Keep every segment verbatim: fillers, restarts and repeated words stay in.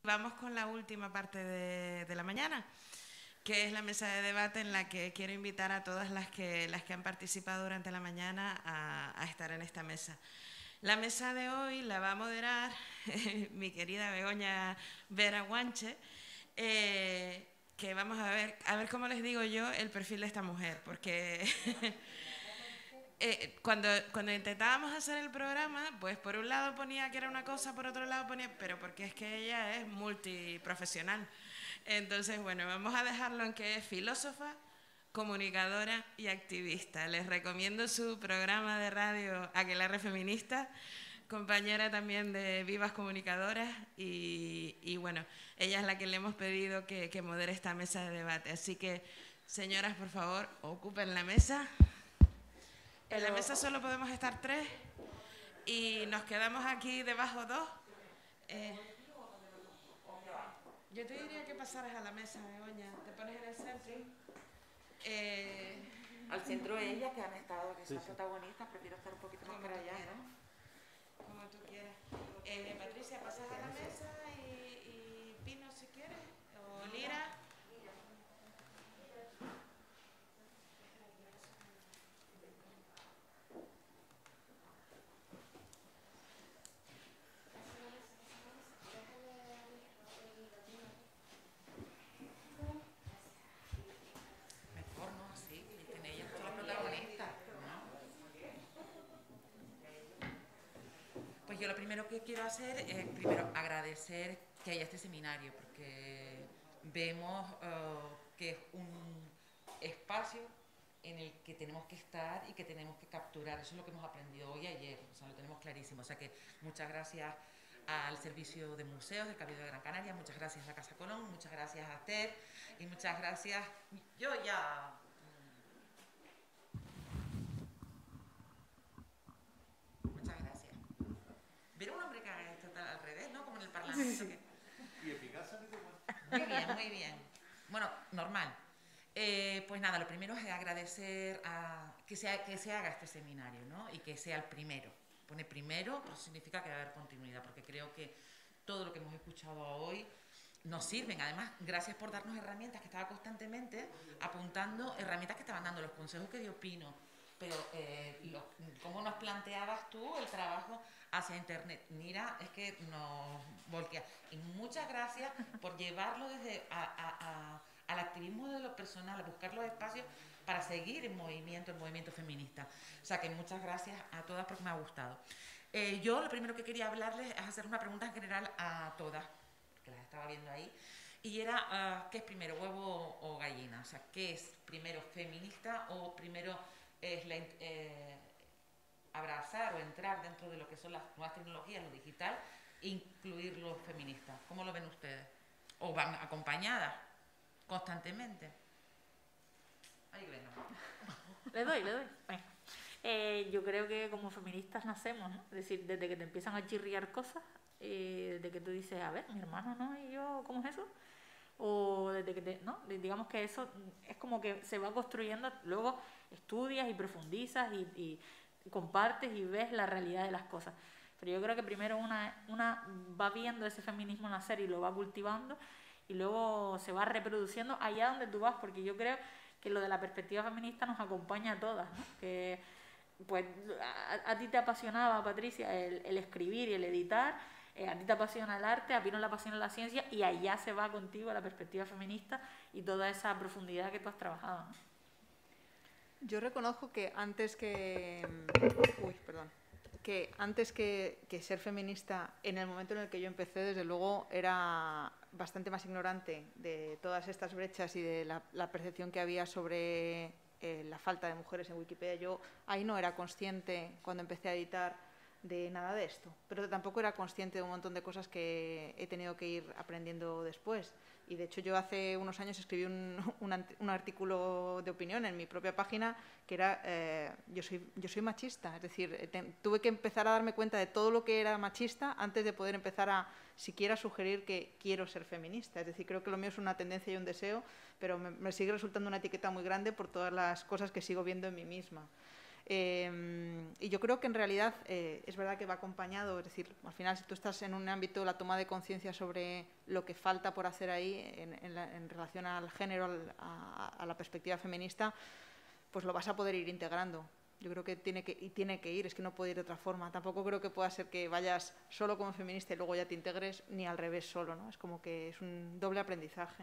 Vamos con la última parte de, de la mañana, que es la mesa de debate en la que quiero invitar a todas las que, las que han participado durante la mañana a, a estar en esta mesa. La mesa de hoy la va a moderar mi querida Begoña Vera Guanche, eh, que vamos a ver, a ver cómo les digo yo el perfil de esta mujer, porque eh, cuando, cuando intentábamos hacer el programa, pues por un lado ponía que era una cosa, por otro lado ponía, pero porque es que ella es multiprofesional. Entonces, bueno, vamos a dejarlo en que es filósofa, comunicadora y activista. Les recomiendo su programa de radio Aquelarre Feminista, compañera también de Vivas Comunicadoras y, y bueno, ella es la que le hemos pedido que, que modere esta mesa de debate. Así que, señoras, por favor, ocupen la mesa. En la mesa solo podemos estar tres y nos quedamos aquí debajo dos. Eh, yo te diría que pasaras a la mesa, Begoña. Te pones en el centro. Eh, Al centro ellas que han estado, que Sí, son sí. protagonistas, prefiero estar un poquito más Como para tú allá, quieras. ¿no? Como tú quieras. Eh, Patricia, pasas a la mesa y, y Pino si quieres. O Lira. Mejor, ¿no? Así, que estén ellas todas las protagonistas, ¿no? Pues yo lo primero que quiero hacer es, primero, agradecer que haya este seminario, porque vemos uh, que es un espacio en el que tenemos que estar y que tenemos que capturar. Eso es lo que hemos aprendido hoy y ayer, o sea, lo tenemos clarísimo. O sea que muchas gracias al Servicio de Museos del Cabildo de Gran Canaria, muchas gracias a la Casa Colón, muchas gracias a Ter y muchas gracias... Yo ya... Muchas gracias. Ver a un hombre que haga esto tal al revés, ¿no? Como en el Parlamento. Que... Y eficaz ha sido igual. Muy bien, muy bien. Bueno, normal. Eh, pues nada, lo primero es agradecer a que, se, que se haga este seminario, ¿no? Y que sea el primero. Pone primero, pues significa que va a haber continuidad, porque creo que todo lo que hemos escuchado hoy nos sirven. Además, gracias por darnos herramientas, que estaba constantemente apuntando herramientas que estaban dando, los consejos que dio Pino, pero eh, lo, cómo nos planteabas tú el trabajo hacia Internet. Mira, es que nos volquea. Y muchas gracias por llevarlo desde a, a, a, al activismo de lo personal, a buscar los espacios para seguir en movimiento, el movimiento feminista. O sea que muchas gracias a todas porque me ha gustado. Eh, yo lo primero que quería hablarles es hacer una pregunta en general a todas, que las estaba viendo ahí, y era, uh, ¿qué es primero, huevo o gallina? O sea, ¿qué es primero, feminista o primero es la, eh, abrazar o entrar dentro de lo que son las nuevas tecnologías, lo digital, e incluir los feministas? ¿Cómo lo ven ustedes? ¿O van acompañadas constantemente? Ahí ven. Le doy, le doy. Venga. Eh, yo creo que como feministas nacemos, ¿no? Es decir, desde que te empiezan a chirriar cosas, eh, desde que tú dices, a ver, mi hermano, ¿no? ¿Y yo cómo es eso? O desde que te, ¿no? Digamos que eso es como que se va construyendo, luego estudias y profundizas y, y, y compartes y ves la realidad de las cosas. Pero yo creo que primero una, una va viendo ese feminismo nacer y lo va cultivando y luego se va reproduciendo allá donde tú vas, porque yo creo que lo de la perspectiva feminista nos acompaña a todas, ¿no? Que pues a, a ti te apasionaba, Patricia, el, el escribir y el editar, eh, a ti te apasiona el arte, a Pino le apasiona la ciencia y allá se va contigo la perspectiva feminista y toda esa profundidad que tú has trabajado, ¿no? Yo reconozco que antes que... Uy, perdón. Que antes que, que ser feminista, en el momento en el que yo empecé, desde luego, era bastante más ignorante de todas estas brechas y de la, la percepción que había sobre eh, la falta de mujeres en Wikipedia. Yo ahí no era consciente, cuando empecé a editar, de nada de esto, pero tampoco era consciente de un montón de cosas que he tenido que ir aprendiendo después. Y de hecho yo hace unos años escribí un, un, un artículo de opinión en mi propia página que era eh, yo, soy, yo soy machista, es decir, te, tuve que empezar a darme cuenta de todo lo que era machista antes de poder empezar a siquiera sugerir que quiero ser feminista. Es decir, creo que lo mío es una tendencia y un deseo, pero me, me sigue resultando una etiqueta muy grande por todas las cosas que sigo viendo en mí misma. Eh, y yo creo que en realidad eh, es verdad que va acompañado, es decir, al final si tú estás en un ámbito de la toma de conciencia sobre lo que falta por hacer ahí en, en, la, en relación al género, al, a, a la perspectiva feminista, pues lo vas a poder ir integrando. Yo creo que tiene que, y tiene que ir, es que no puede ir de otra forma. Tampoco creo que pueda ser que vayas solo como feminista y luego ya te integres, ni al revés solo, ¿no? Es como que es un doble aprendizaje.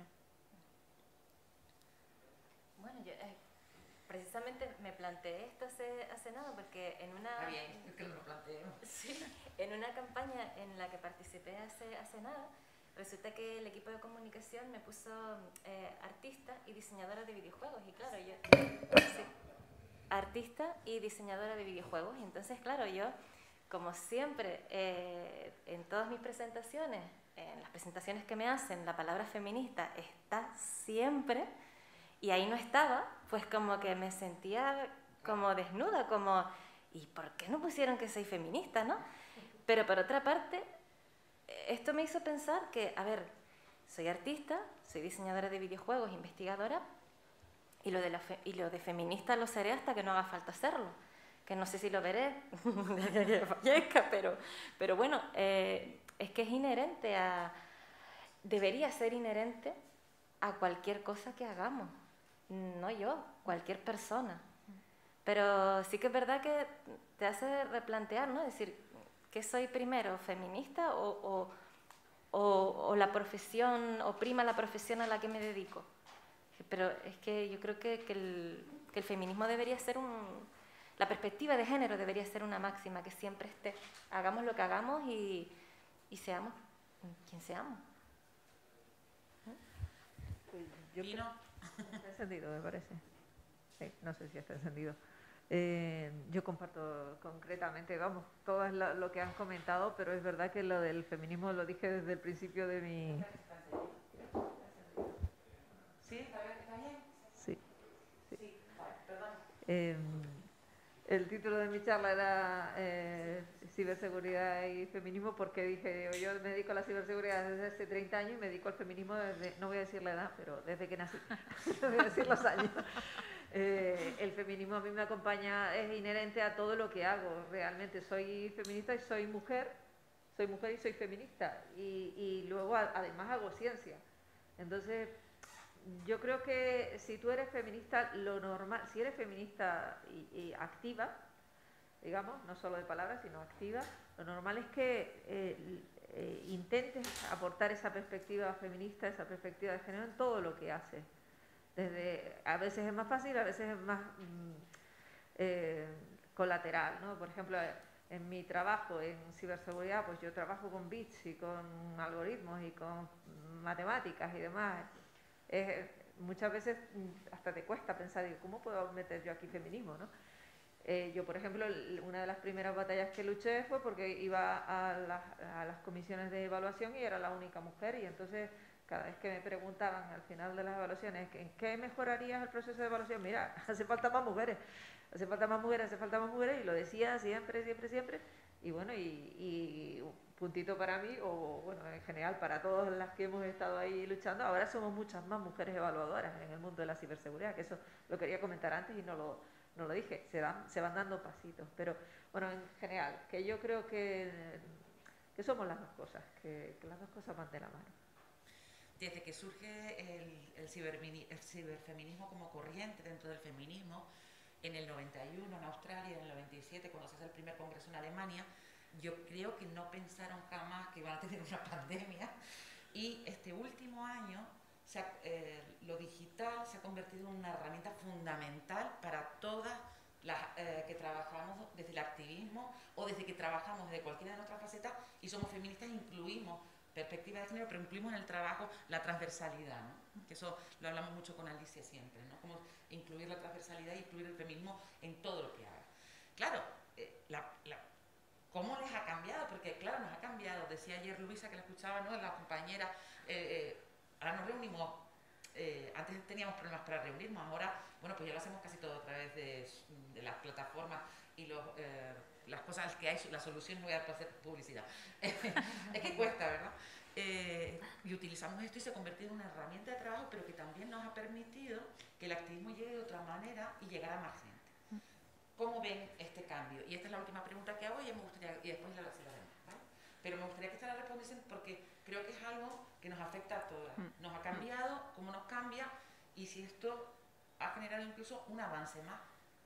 Bueno, yo eh, precisamente me planteé esto hace, hace nada porque en una... Está bien, es que lo planteemos. Sí, en una campaña en la que participé hace, hace nada, resulta que el equipo de comunicación me puso eh, artista y diseñadora de videojuegos. Y claro, yo... Sí, artista y diseñadora de videojuegos. Y entonces, claro, yo, como siempre, eh, en todas mis presentaciones, en las presentaciones que me hacen, la palabra feminista está siempre, y ahí no estaba, pues como que me sentía como desnuda, como, ¿y por qué no pusieron que soy feminista, no? Pero por otra parte, esto me hizo pensar que, a ver, soy artista, soy diseñadora de videojuegos, investigadora, y lo de, la fe, y lo de feminista lo seré hasta que no haga falta hacerlo, que no sé si lo veré, que fallezca, pero, pero bueno, eh, es que es inherente a, debería ser inherente a cualquier cosa que hagamos, no yo, cualquier persona. Pero sí que es verdad que te hace replantear, ¿no? Es decir, ¿qué soy primero, feminista o, o, o, o la profesión, o prima la profesión a la que me dedico? Pero es que yo creo que, que, el, que el feminismo debería ser un... La perspectiva de género debería ser una máxima que siempre esté. Hagamos lo que hagamos y, y seamos quien seamos. Pues yo ¿Y no? Está encendido, me parece. Sí, no sé si está encendido. Eh, yo comparto concretamente, vamos, todo es lo, lo que han comentado, pero es verdad que lo del feminismo lo dije desde el principio de mi... ¿Sí? ¿Está bien? Sí. Sí. Perdón. Eh, el título de mi charla era eh, ciberseguridad y feminismo, porque dije, yo me dedico a la ciberseguridad desde hace treinta años y me dedico al feminismo desde, no voy a decir la edad, pero desde que nací, no voy a decir los años. Eh, el feminismo a mí me acompaña, es inherente a todo lo que hago, realmente soy feminista y soy mujer, soy mujer y soy feminista, y, y luego a, además hago ciencia. Entonces, yo creo que si tú eres feminista, lo normal, si eres feminista y, y activa, digamos, no solo de palabras, sino activa, lo normal es que eh, eh, intentes aportar esa perspectiva feminista, esa perspectiva de género en todo lo que haces. Desde, a veces es más fácil, a veces es más mm, eh, colateral, ¿no? Por ejemplo, en mi trabajo en ciberseguridad, pues yo trabajo con bits y con algoritmos y con matemáticas y demás. Eh, muchas veces hasta te cuesta pensar, ¿cómo puedo meter yo aquí feminismo, ¿no? Eh, yo, por ejemplo, una de las primeras batallas que luché fue porque iba a las, a las comisiones de evaluación y era la única mujer, y entonces cada vez que me preguntaban al final de las evaluaciones ¿en qué mejorarías el proceso de evaluación? Mira, hace falta más mujeres, hace falta más mujeres, hace falta más mujeres, y lo decía siempre, siempre, siempre, y bueno, y, y puntito para mí, o bueno, en general para todas las que hemos estado ahí luchando, ahora somos muchas más mujeres evaluadoras en el mundo de la ciberseguridad, que eso lo quería comentar antes y no lo, no lo dije, se, dan, se van dando pasitos, pero bueno, en general, que yo creo que, que somos las dos cosas, que, que las dos cosas van de la mano. Desde que surge el, el, cibermini, el ciberfeminismo como corriente dentro del feminismo, en el noventa y uno en Australia, en el noventa y siete, cuando se hace el primer congreso en Alemania, yo creo que no pensaron jamás que iban a tener una pandemia, y este último año se ha, eh, lo digital se ha convertido en una herramienta fundamental para todas las eh, que trabajamos desde el activismo o desde que trabajamos desde cualquiera de nuestras facetas y somos feministas, incluimos perspectiva de género, pero incluimos en el trabajo la transversalidad, ¿no? Que eso lo hablamos mucho con Alicia siempre, ¿no? Como incluir la transversalidad y incluir el feminismo en todo lo que haga. Claro, eh, la, la, ¿cómo les ha cambiado? Porque claro, nos ha cambiado. Decía ayer Luisa, que la escuchaba, ¿no? La compañera, eh, eh, ahora nos reunimos, eh, antes teníamos problemas para reunirnos, ahora, bueno, pues ya lo hacemos casi todo a través de, de las plataformas y los... Eh, las cosas que hay, la solución no voy a hacer publicidad. Es que cuesta, ¿verdad? Eh, y utilizamos esto y se ha convertido en una herramienta de trabajo, pero que también nos ha permitido que el activismo llegue de otra manera y llegar a más gente. ¿cómo ven este cambio? Y esta es la última pregunta que hago y, me gustaría, y después la la haremos, ¿vale? Pero me gustaría que esta la respondiesen porque creo que es algo que nos afecta a todas. Nos ha cambiado, cómo nos cambia y si esto ha generado incluso un avance más.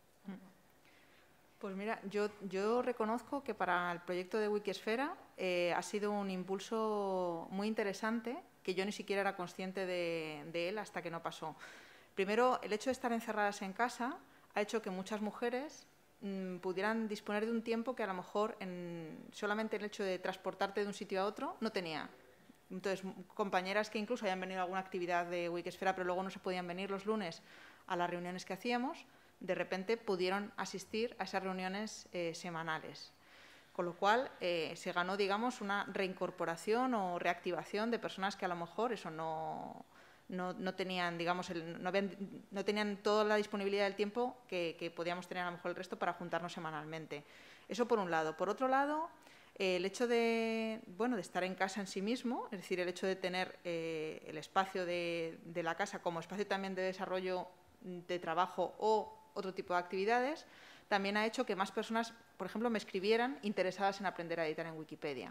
Pues mira, yo, yo reconozco que para el proyecto de Wikisfera eh, ha sido un impulso muy interesante que yo ni siquiera era consciente de, de él hasta que no pasó. Primero, el hecho de estar encerradas en casa ha hecho que muchas mujeres mmm, pudieran disponer de un tiempo que a lo mejor en, solamente el hecho de transportarte de un sitio a otro no tenía. Entonces, compañeras que incluso hayan venido a alguna actividad de Wikisfera pero luego no se podían venir los lunes a las reuniones que hacíamos, de repente pudieron asistir a esas reuniones eh, semanales. Con lo cual eh, se ganó, digamos, una reincorporación o reactivación de personas que a lo mejor eso no, no, no tenían, digamos, el, no, habían, no tenían toda la disponibilidad del tiempo que, que podíamos tener a lo mejor el resto para juntarnos semanalmente. Eso por un lado. Por otro lado, eh, el hecho de, bueno, de estar en casa en sí mismo, es decir, el hecho de tener eh, el espacio de, de la casa como espacio también de desarrollo de trabajo o otro tipo de actividades, también ha hecho que más personas, por ejemplo, me escribieran interesadas en aprender a editar en Wikipedia.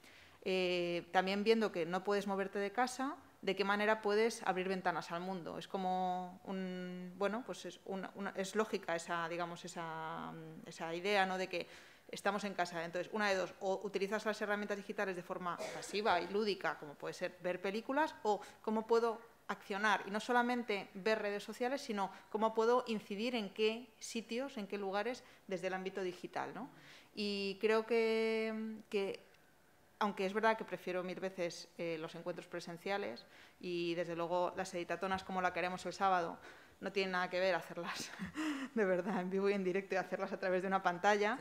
Eh, también viendo que no puedes moverte de casa, de qué manera puedes abrir ventanas al mundo. Es como un, bueno, pues es, una, una, es lógica esa, digamos, esa, esa idea, ¿no?, de que estamos en casa. Entonces, una de dos, o utilizas las herramientas digitales de forma pasiva y lúdica, como puede ser ver películas, o cómo puedo accionar, y no solamente ver redes sociales, sino cómo puedo incidir en qué sitios, en qué lugares desde el ámbito digital, ¿no? Y creo que, que aunque es verdad que prefiero mil veces eh, los encuentros presenciales y desde luego las editatonas como la que haremos el sábado no tienen nada que ver hacerlas de verdad en vivo y en directo y hacerlas a través de una pantalla.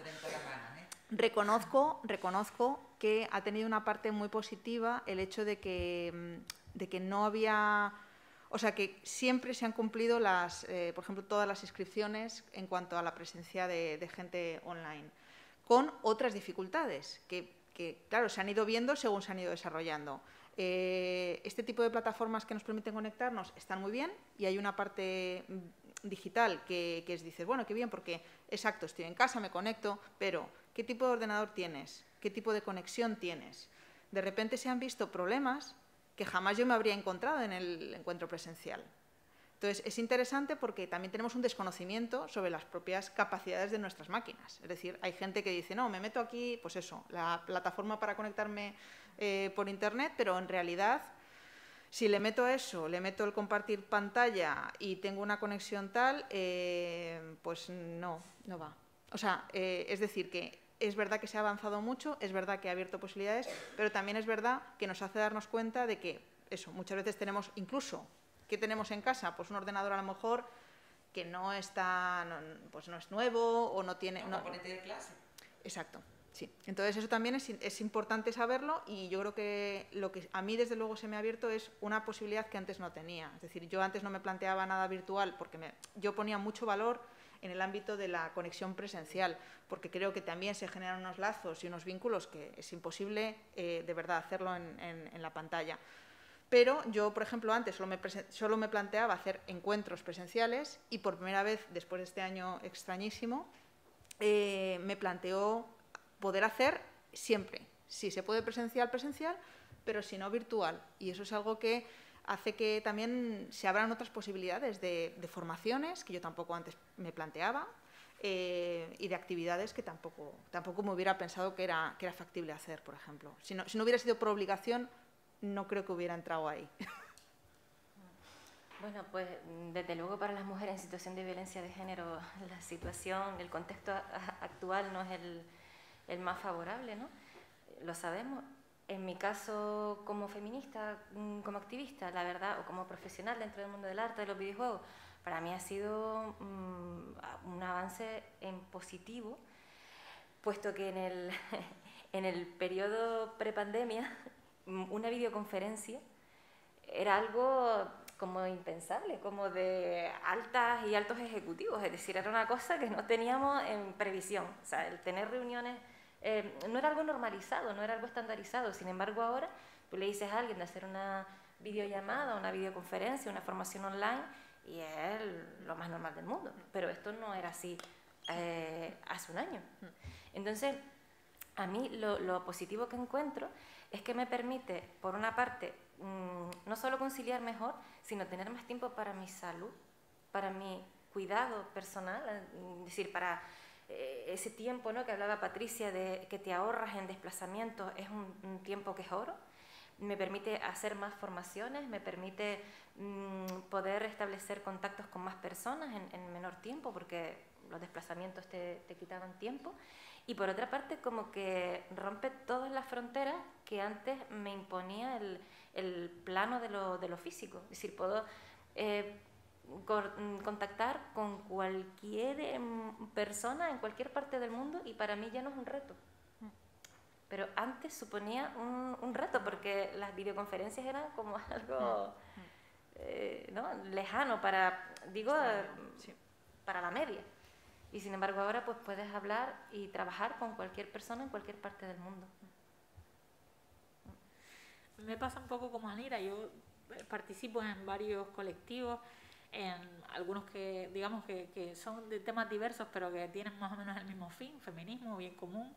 Reconozco, reconozco que ha tenido una parte muy positiva el hecho de que de que no había, o sea, que siempre se han cumplido las, eh, por ejemplo, todas las inscripciones en cuanto a la presencia de, de gente online, con otras dificultades que, que, claro, se han ido viendo según se han ido desarrollando. Eh, este tipo de plataformas que nos permiten conectarnos están muy bien y hay una parte digital que, que es, dices, bueno, qué bien, porque, exacto, estoy en casa, me conecto, pero ¿qué tipo de ordenador tienes? ¿Qué tipo de conexión tienes? De repente se han visto problemas que jamás yo me habría encontrado en el encuentro presencial. Entonces, es interesante porque también tenemos un desconocimiento sobre las propias capacidades de nuestras máquinas. Es decir, hay gente que dice, no, me meto aquí, pues eso, la plataforma para conectarme eh, por Internet, pero en realidad, si le meto eso, le meto el compartir pantalla y tengo una conexión tal, eh, pues no, no va. O sea, eh, es decir, que es verdad que se ha avanzado mucho, es verdad que ha abierto posibilidades, pero también es verdad que nos hace darnos cuenta de que eso, muchas veces tenemos, incluso, ¿qué tenemos en casa? Pues un ordenador a lo mejor que no está, no, pues no es nuevo o no tiene... Un no, componente de clase. Exacto, sí. Entonces eso también es, es importante saberlo y yo creo que lo que a mí desde luego se me ha abierto es una posibilidad que antes no tenía. Es decir, yo antes no me planteaba nada virtual porque me, yo ponía mucho valor en el ámbito de la conexión presencial, porque creo que también se generan unos lazos y unos vínculos que es imposible eh, de verdad hacerlo en, en, en la pantalla. Pero yo, por ejemplo, antes solo me, solo me planteaba hacer encuentros presenciales y por primera vez, después de este año extrañísimo, eh, me planteó poder hacer siempre. Si se puede presencial, presencial, pero si no, virtual. Y eso es algo que hace que también se abran otras posibilidades de, de formaciones que yo tampoco antes me planteaba eh, y de actividades que tampoco, tampoco me hubiera pensado que era, que era factible hacer, por ejemplo. Si no, si no hubiera sido por obligación, no creo que hubiera entrado ahí. Bueno, pues desde luego para las mujeres en situación de violencia de género la situación, el contexto actual no es el, el más favorable, ¿no? Lo sabemos. En mi caso, como feminista, como activista, la verdad, o como profesional dentro del mundo del arte, de los videojuegos, para mí ha sido um, un avance en positivo, puesto que en el, en el periodo prepandemia, una videoconferencia era algo como impensable, como de altas y altos ejecutivos, es decir, era una cosa que no teníamos en previsión, o sea, el tener reuniones Eh, no era algo normalizado, no era algo estandarizado. Sin embargo, ahora tú le dices a alguien de hacer una videollamada, una videoconferencia, una formación online y es lo más normal del mundo. Pero esto no era así eh, hace un año. Entonces, a mí lo, lo positivo que encuentro es que me permite, por una parte, mmm, no solo conciliar mejor, sino tener más tiempo para mi salud, para mi cuidado personal, es decir, para eh, ese tiempo, ¿no?, que hablaba Patricia, de que te ahorras en desplazamientos, es un, un tiempo que es oro. Me permite hacer más formaciones, me permite mmm, poder establecer contactos con más personas en, en menor tiempo, porque los desplazamientos te, te quitaban tiempo. Y por otra parte, como que rompe todas las fronteras que antes me imponía el, el plano de lo, de lo físico. Es decir, puedo eh, con, contactar con cualquier eh, persona en cualquier parte del mundo y para mí ya no es un reto. Pero antes suponía un, un reto, porque las videoconferencias eran como algo eh, ¿no?, lejano para, digo, sí, para la media. Y sin embargo ahora pues puedes hablar y trabajar con cualquier persona en cualquier parte del mundo. Me pasa un poco como Anira, yo participo en varios colectivos, en algunos que digamos que, que son de temas diversos pero que tienen más o menos el mismo fin, feminismo, bien común.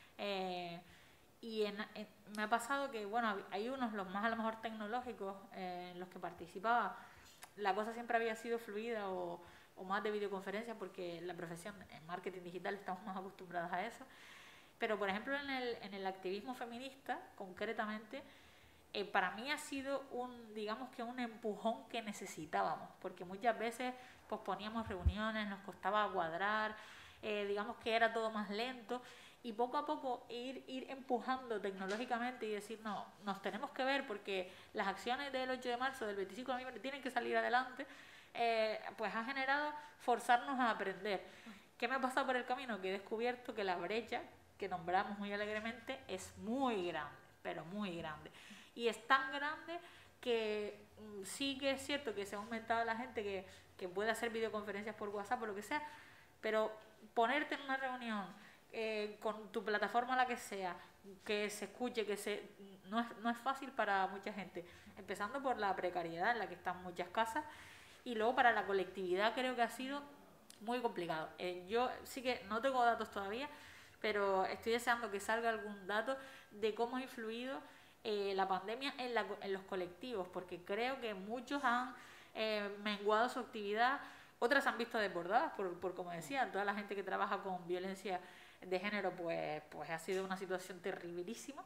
Eh, y en, en, me ha pasado que, bueno, hay unos, los más a lo mejor tecnológicos, eh, en los que participaba, la cosa siempre había sido fluida o, o más de videoconferencia, porque la profesión en marketing digital estamos más acostumbrados a eso. Pero, por ejemplo, en el, en el activismo feminista, concretamente, eh, para mí ha sido un, digamos que un empujón que necesitábamos, porque muchas veces posponíamos reuniones, nos costaba cuadrar, eh, digamos que era todo más lento, y poco a poco ir, ir empujando tecnológicamente y decir, no, nos tenemos que ver porque las acciones del ocho de marzo, del veinticinco de noviembre tienen que salir adelante, eh, pues ha generado forzarnos a aprender. ¿Qué me ha pasado por el camino? Que he descubierto que la brecha, que nombramos muy alegremente, es muy grande, pero muy grande. Y es tan grande que mm, sí que es cierto que se ha aumentado la gente que, que puede hacer videoconferencias por WhatsApp o lo que sea, pero ponerte en una reunión eh, con tu plataforma la que sea, que se escuche, que se no es, no es fácil para mucha gente, empezando por la precariedad en la que están muchas casas, y luego para la colectividad creo que ha sido muy complicado. Eh, yo sí que no tengo datos todavía, pero estoy deseando que salga algún dato de cómo ha influido eh, la pandemia en, la, en los colectivos, porque creo que muchos han eh, menguado su actividad, otras han visto desbordadas, por, por como decía, toda la gente que trabaja con violencia de género, pues, pues ha sido una situación terribilísima.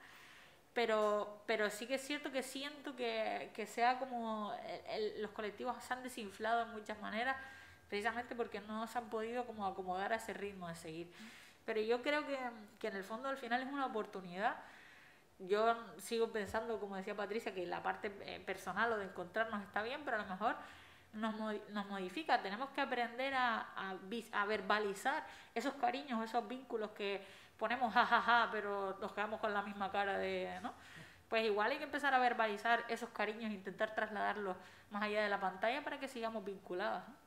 Pero, pero sí que es cierto que siento que, que sea como el, el, los colectivos se han desinflado en muchas maneras, precisamente porque no se han podido como acomodar a ese ritmo de seguir. Pero yo creo que, que en el fondo al final es una oportunidad. Yo sigo pensando, como decía Patricia, que la parte personal o de encontrarnos está bien, pero a lo mejor nos, nos modifica. Tenemos que aprender a, a, a verbalizar esos cariños, esos vínculos que ponemos jajaja, ja, ja, pero nos quedamos con la misma cara de, ¿no? Pues igual hay que empezar a verbalizar esos cariños e intentar trasladarlos más allá de la pantalla para que sigamos vinculados, ¿no?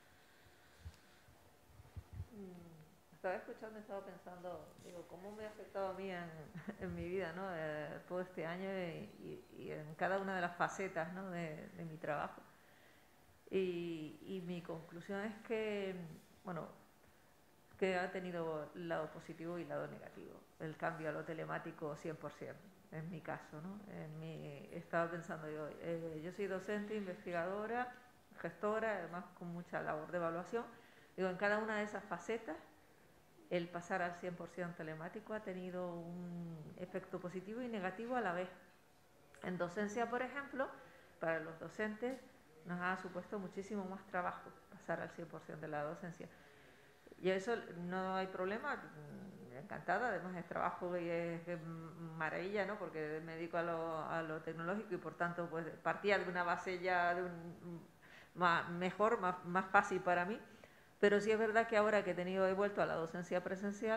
Estaba escuchando y estaba pensando, digo, cómo me ha afectado a mí en, en mi vida, ¿no? Eh, todo este año y, y, y en cada una de las facetas, ¿no?, de, de mi trabajo. Y, y mi conclusión es que, bueno, que ha tenido lado positivo y lado negativo. El cambio a lo telemático cien por ciento, en mi caso, ¿no? En mi, estaba pensando yo, eh, yo soy docente, investigadora, gestora, además con mucha labor de evaluación. Digo, en cada una de esas facetas, el pasar al cien por ciento telemático ha tenido un efecto positivo y negativo a la vez. En docencia, por ejemplo, para los docentes nos ha supuesto muchísimo más trabajo pasar al cien por ciento de la docencia. Y eso no hay problema, encantada, además es trabajo y es, es maravilla, ¿no?, porque me dedico a lo, a lo tecnológico y por tanto pues partía de una base ya de un, más, mejor, más, más fácil para mí. Pero sí es verdad que ahora que he tenido he vuelto a la docencia presencial,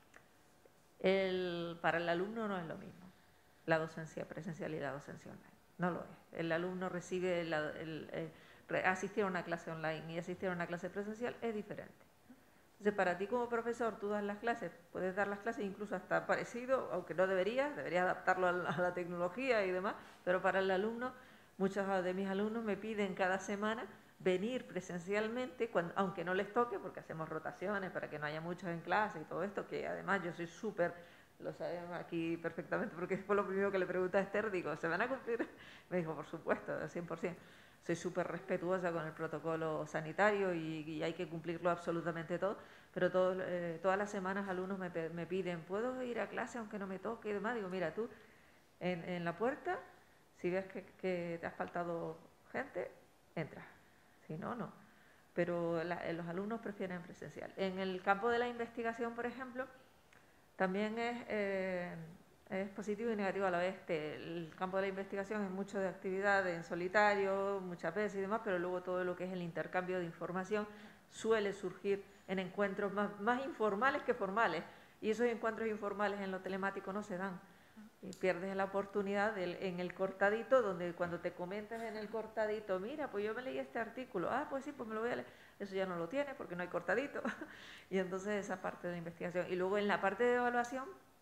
el, para el alumno no es lo mismo la docencia presencial y la docencia online. No lo es. El alumno recibe la, el, el, asistir a una clase online y asistir a una clase presencial es diferente. Entonces, para ti como profesor, tú das las clases, puedes dar las clases incluso hasta parecido, aunque no deberías, deberías adaptarlo a la, a la tecnología y demás, pero para el alumno, muchos de mis alumnos me piden cada semana venir presencialmente, cuando, aunque no les toque, porque hacemos rotaciones para que no haya muchos en clase y todo esto, que además yo soy súper, lo sabemos aquí perfectamente, porque fue lo primero que le pregunté a Esther, digo, ¿se van a cumplir? Me dijo, por supuesto, al cien por ciento. Soy súper respetuosa con el protocolo sanitario y, y hay que cumplirlo absolutamente todo, pero todo, eh, todas las semanas alumnos me, me piden, ¿puedo ir a clase aunque no me toque? Y demás, digo, mira, tú en, en la puerta, si ves que, que te has faltado gente, entra, si no, no. Pero la, los alumnos prefieren presencial. En el campo de la investigación, por ejemplo, también es, eh, es positivo y negativo a la vez. El campo de la investigación es mucho de actividad en solitario, muchas veces y demás, pero luego todo lo que es el intercambio de información suele surgir en encuentros más, más informales que formales. Y esos encuentros informales en lo telemático no se dan. Y pierdes la oportunidad del, en el cortadito, donde cuando te comentas en el cortadito, mira, pues yo me leí este artículo, ah, pues sí, pues me lo voy a leer. Eso ya no lo tiene porque no hay cortadito. Y entonces esa parte de la investigación. Y luego en la parte de evaluación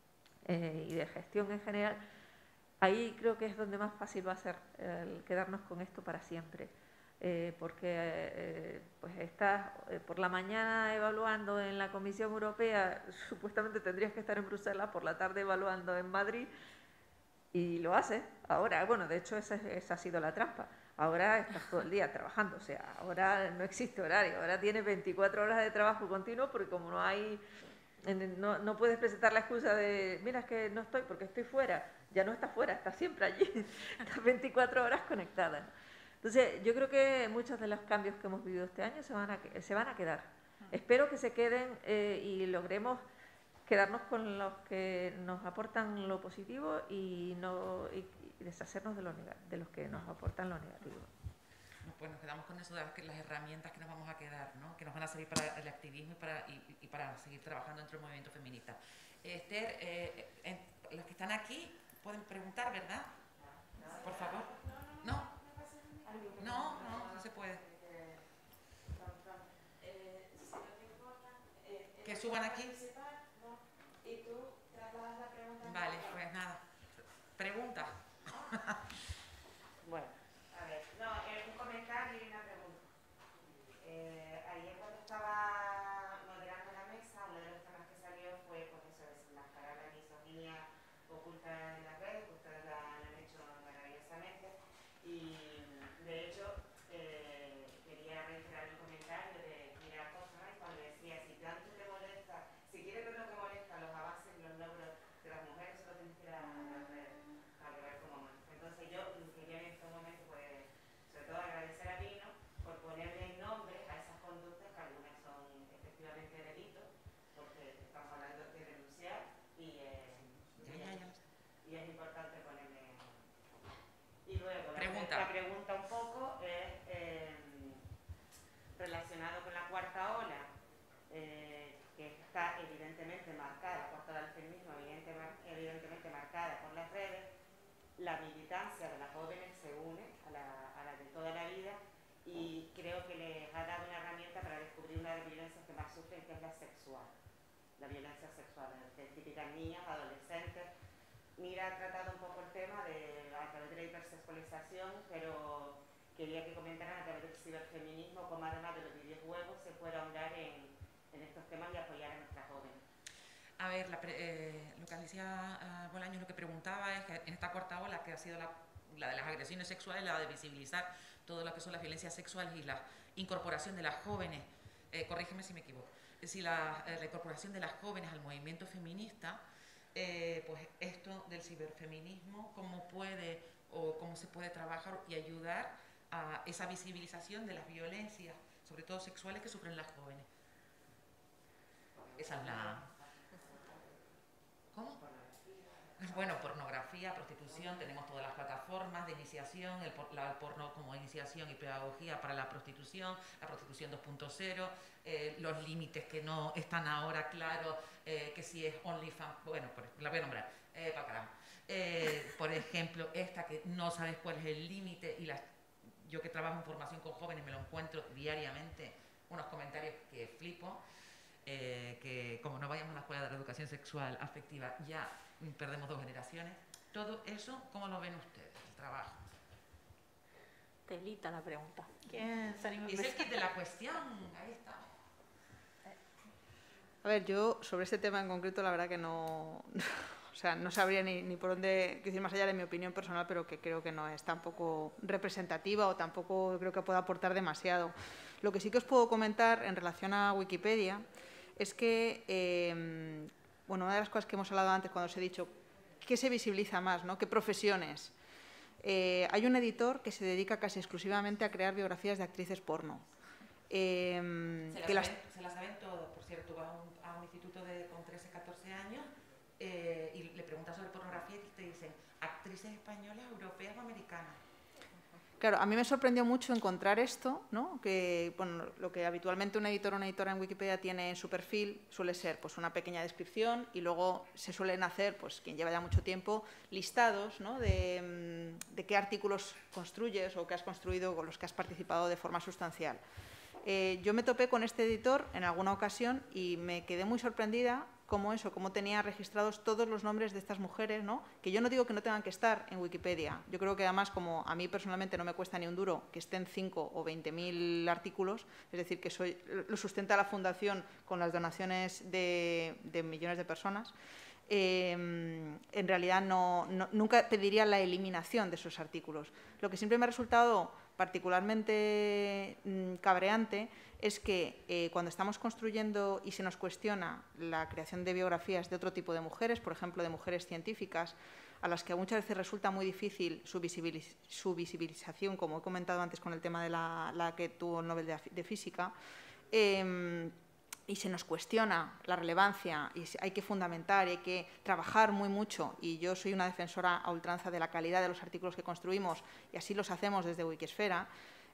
eh, y de gestión en general, ahí creo que es donde más fácil va a ser el quedarnos con esto para siempre. Eh, porque eh, pues estás eh, por la mañana evaluando en la Comisión Europea, supuestamente tendrías que estar en Bruselas, por la tarde evaluando en Madrid, y lo haces. Ahora, bueno, de hecho esa, esa ha sido la trampa. Ahora estás todo el día trabajando, o sea, ahora no existe horario, ahora tienes veinticuatro horas de trabajo continuo, porque como no hay, no, no puedes presentar la excusa de, mira, es que no estoy porque estoy fuera. Ya no estás fuera, estás siempre allí, estás veinticuatro horas conectada. Entonces, yo creo que muchos de los cambios que hemos vivido este año se van a, se van a quedar. Espero que se queden eh, y logremos quedarnos con los que nos aportan lo positivo y, no, y, y deshacernos de, lo de los que nos aportan lo negativo. Pues nos quedamos con eso de las herramientas que nos vamos a quedar, ¿no? Que nos van a servir para el activismo y para, y, y para seguir trabajando dentro del movimiento feminista. Esther, eh, en, los que están aquí pueden preguntar, ¿verdad? Por favor. ¿No? No, no, no se puede. Que suban aquí. Vale, pues nada. Pregunta. Bueno, a ver, no, es un comentario y una pregunta. Eh, ayer cuando estaba moderando la mesa, uno de los temas que salió fue pues eso, desenmascarar la misoginia oculta en las redes, que ustedes la han hecho maravillosamente. Y de hecho, eh, quería reiterar un comentario de Mira Cosa, ¿no? Cuando decía, si tanto te molesta, si quieres ver lo que molesta, los avances y los logros de las mujeres, solo tienes que ir a las redes, a ver cómo más. Entonces yo quería en este momento, pues, sobre todo agradecer a Pino por ponerle nombre a esas conductas, que algunas son efectivamente delitos, porque estamos hablando de denunciar y, eh, ya, ya, ya. y es importante ponerle. Y luego, la pregunta. la pregunta un poco es eh, relacionado con la cuarta ola, eh, que está evidentemente marcada, la cuarta ola del feminismo, evidente, evidentemente marcada por las redes. La militancia de las jóvenes se une a la, a la de toda la vida y creo que les ha dado una herramienta para descubrir una de las violencias que más sufren, que es la sexual, la violencia sexual, de típicas niñas, adolescentes. Mira, ha tratado un poco el tema de, a través de la hipersexualización, pero quería que comentaran a través del ciberfeminismo cómo además de los videojuegos se puede ahondar en, en estos temas y apoyar a nuestras jóvenes. A ver, la, eh, lo que Alicia uh, Bolaños lo que preguntaba es que en esta cuarta ola, que ha sido la, la de las agresiones sexuales, la de visibilizar todo lo que son las violencias sexuales y la incorporación de las jóvenes, eh, corrígeme si me equivoco, es decir, la, eh, la incorporación de las jóvenes al movimiento feminista, eh, pues esto del ciberfeminismo, cómo puede o cómo se puede trabajar y ayudar a esa visibilización de las violencias, sobre todo sexuales, que sufren las jóvenes. Esa es la... ¿Cómo? Bueno, pornografía, prostitución, tenemos todas las plataformas de iniciación, el, por, la, el porno como iniciación y pedagogía para la prostitución, la prostitución dos punto cero, eh, los límites que no están ahora claros, eh, que si es OnlyFans, bueno, por, la voy a nombrar, eh, para caramba. Eh, por ejemplo, esta que no sabes cuál es el límite y las, yo que trabajo en formación con jóvenes me lo encuentro diariamente, unos comentarios que flipo. Eh, que como no vayamos a la escuela de reeducación sexual afectiva ya perdemos dos generaciones. Todo eso, ¿cómo lo ven ustedes, el trabajo? Telita la pregunta. ¿Quién se anima a Es el empezar? kit de la cuestión. Ahí está. A ver, yo sobre este tema en concreto la verdad que no, o sea, no sabría ni, ni por dónde, quiero decir, más allá de mi opinión personal, pero que creo que no es tampoco representativa o tampoco creo que pueda aportar demasiado. Lo que sí que os puedo comentar en relación a Wikipedia es que, eh, bueno, una de las cosas que hemos hablado antes cuando os he dicho, ¿qué se visibiliza más, ¿no? ¿Qué profesiones? Eh, hay un editor que se dedica casi exclusivamente a crear biografías de actrices porno. Eh, Se la, que las- saben, se la saben todo. Por cierto, vas a un, a un instituto de, con trece, catorce años eh, y le preguntas sobre pornografía y te dicen actrices españolas, europeas o americanas. Claro, a mí me sorprendió mucho encontrar esto, ¿no? Que bueno, lo que habitualmente un editor o una editora en Wikipedia tiene en su perfil suele ser pues, una pequeña descripción y luego se suelen hacer, pues quien lleva ya mucho tiempo, listados, ¿no? de, de qué artículos construyes o que has construido con los que has participado de forma sustancial. Eh, yo me topé con este editor en alguna ocasión y me quedé muy sorprendida cómo eso, cómo tenía registrados todos los nombres de estas mujeres, ¿no? Que yo no digo que no tengan que estar en Wikipedia. Yo creo que además, como a mí personalmente no me cuesta ni un duro que estén cinco o veinte mil artículos, es decir, que soy, lo sustenta la Fundación con las donaciones de, de millones de personas, eh, en realidad no, no, nunca pediría la eliminación de esos artículos. Lo que siempre me ha resultado particularmente mmm, cabreante es que eh, cuando estamos construyendo y se nos cuestiona la creación de biografías de otro tipo de mujeres, por ejemplo, de mujeres científicas, a las que muchas veces resulta muy difícil su, visibiliz su visibilización, como he comentado antes con el tema de la, la que tuvo el Nobel de, de Física, eh, y se nos cuestiona la relevancia y hay que fundamentar y hay que trabajar muy mucho, y yo soy una defensora a ultranza de la calidad de los artículos que construimos y así los hacemos desde Wikisfera,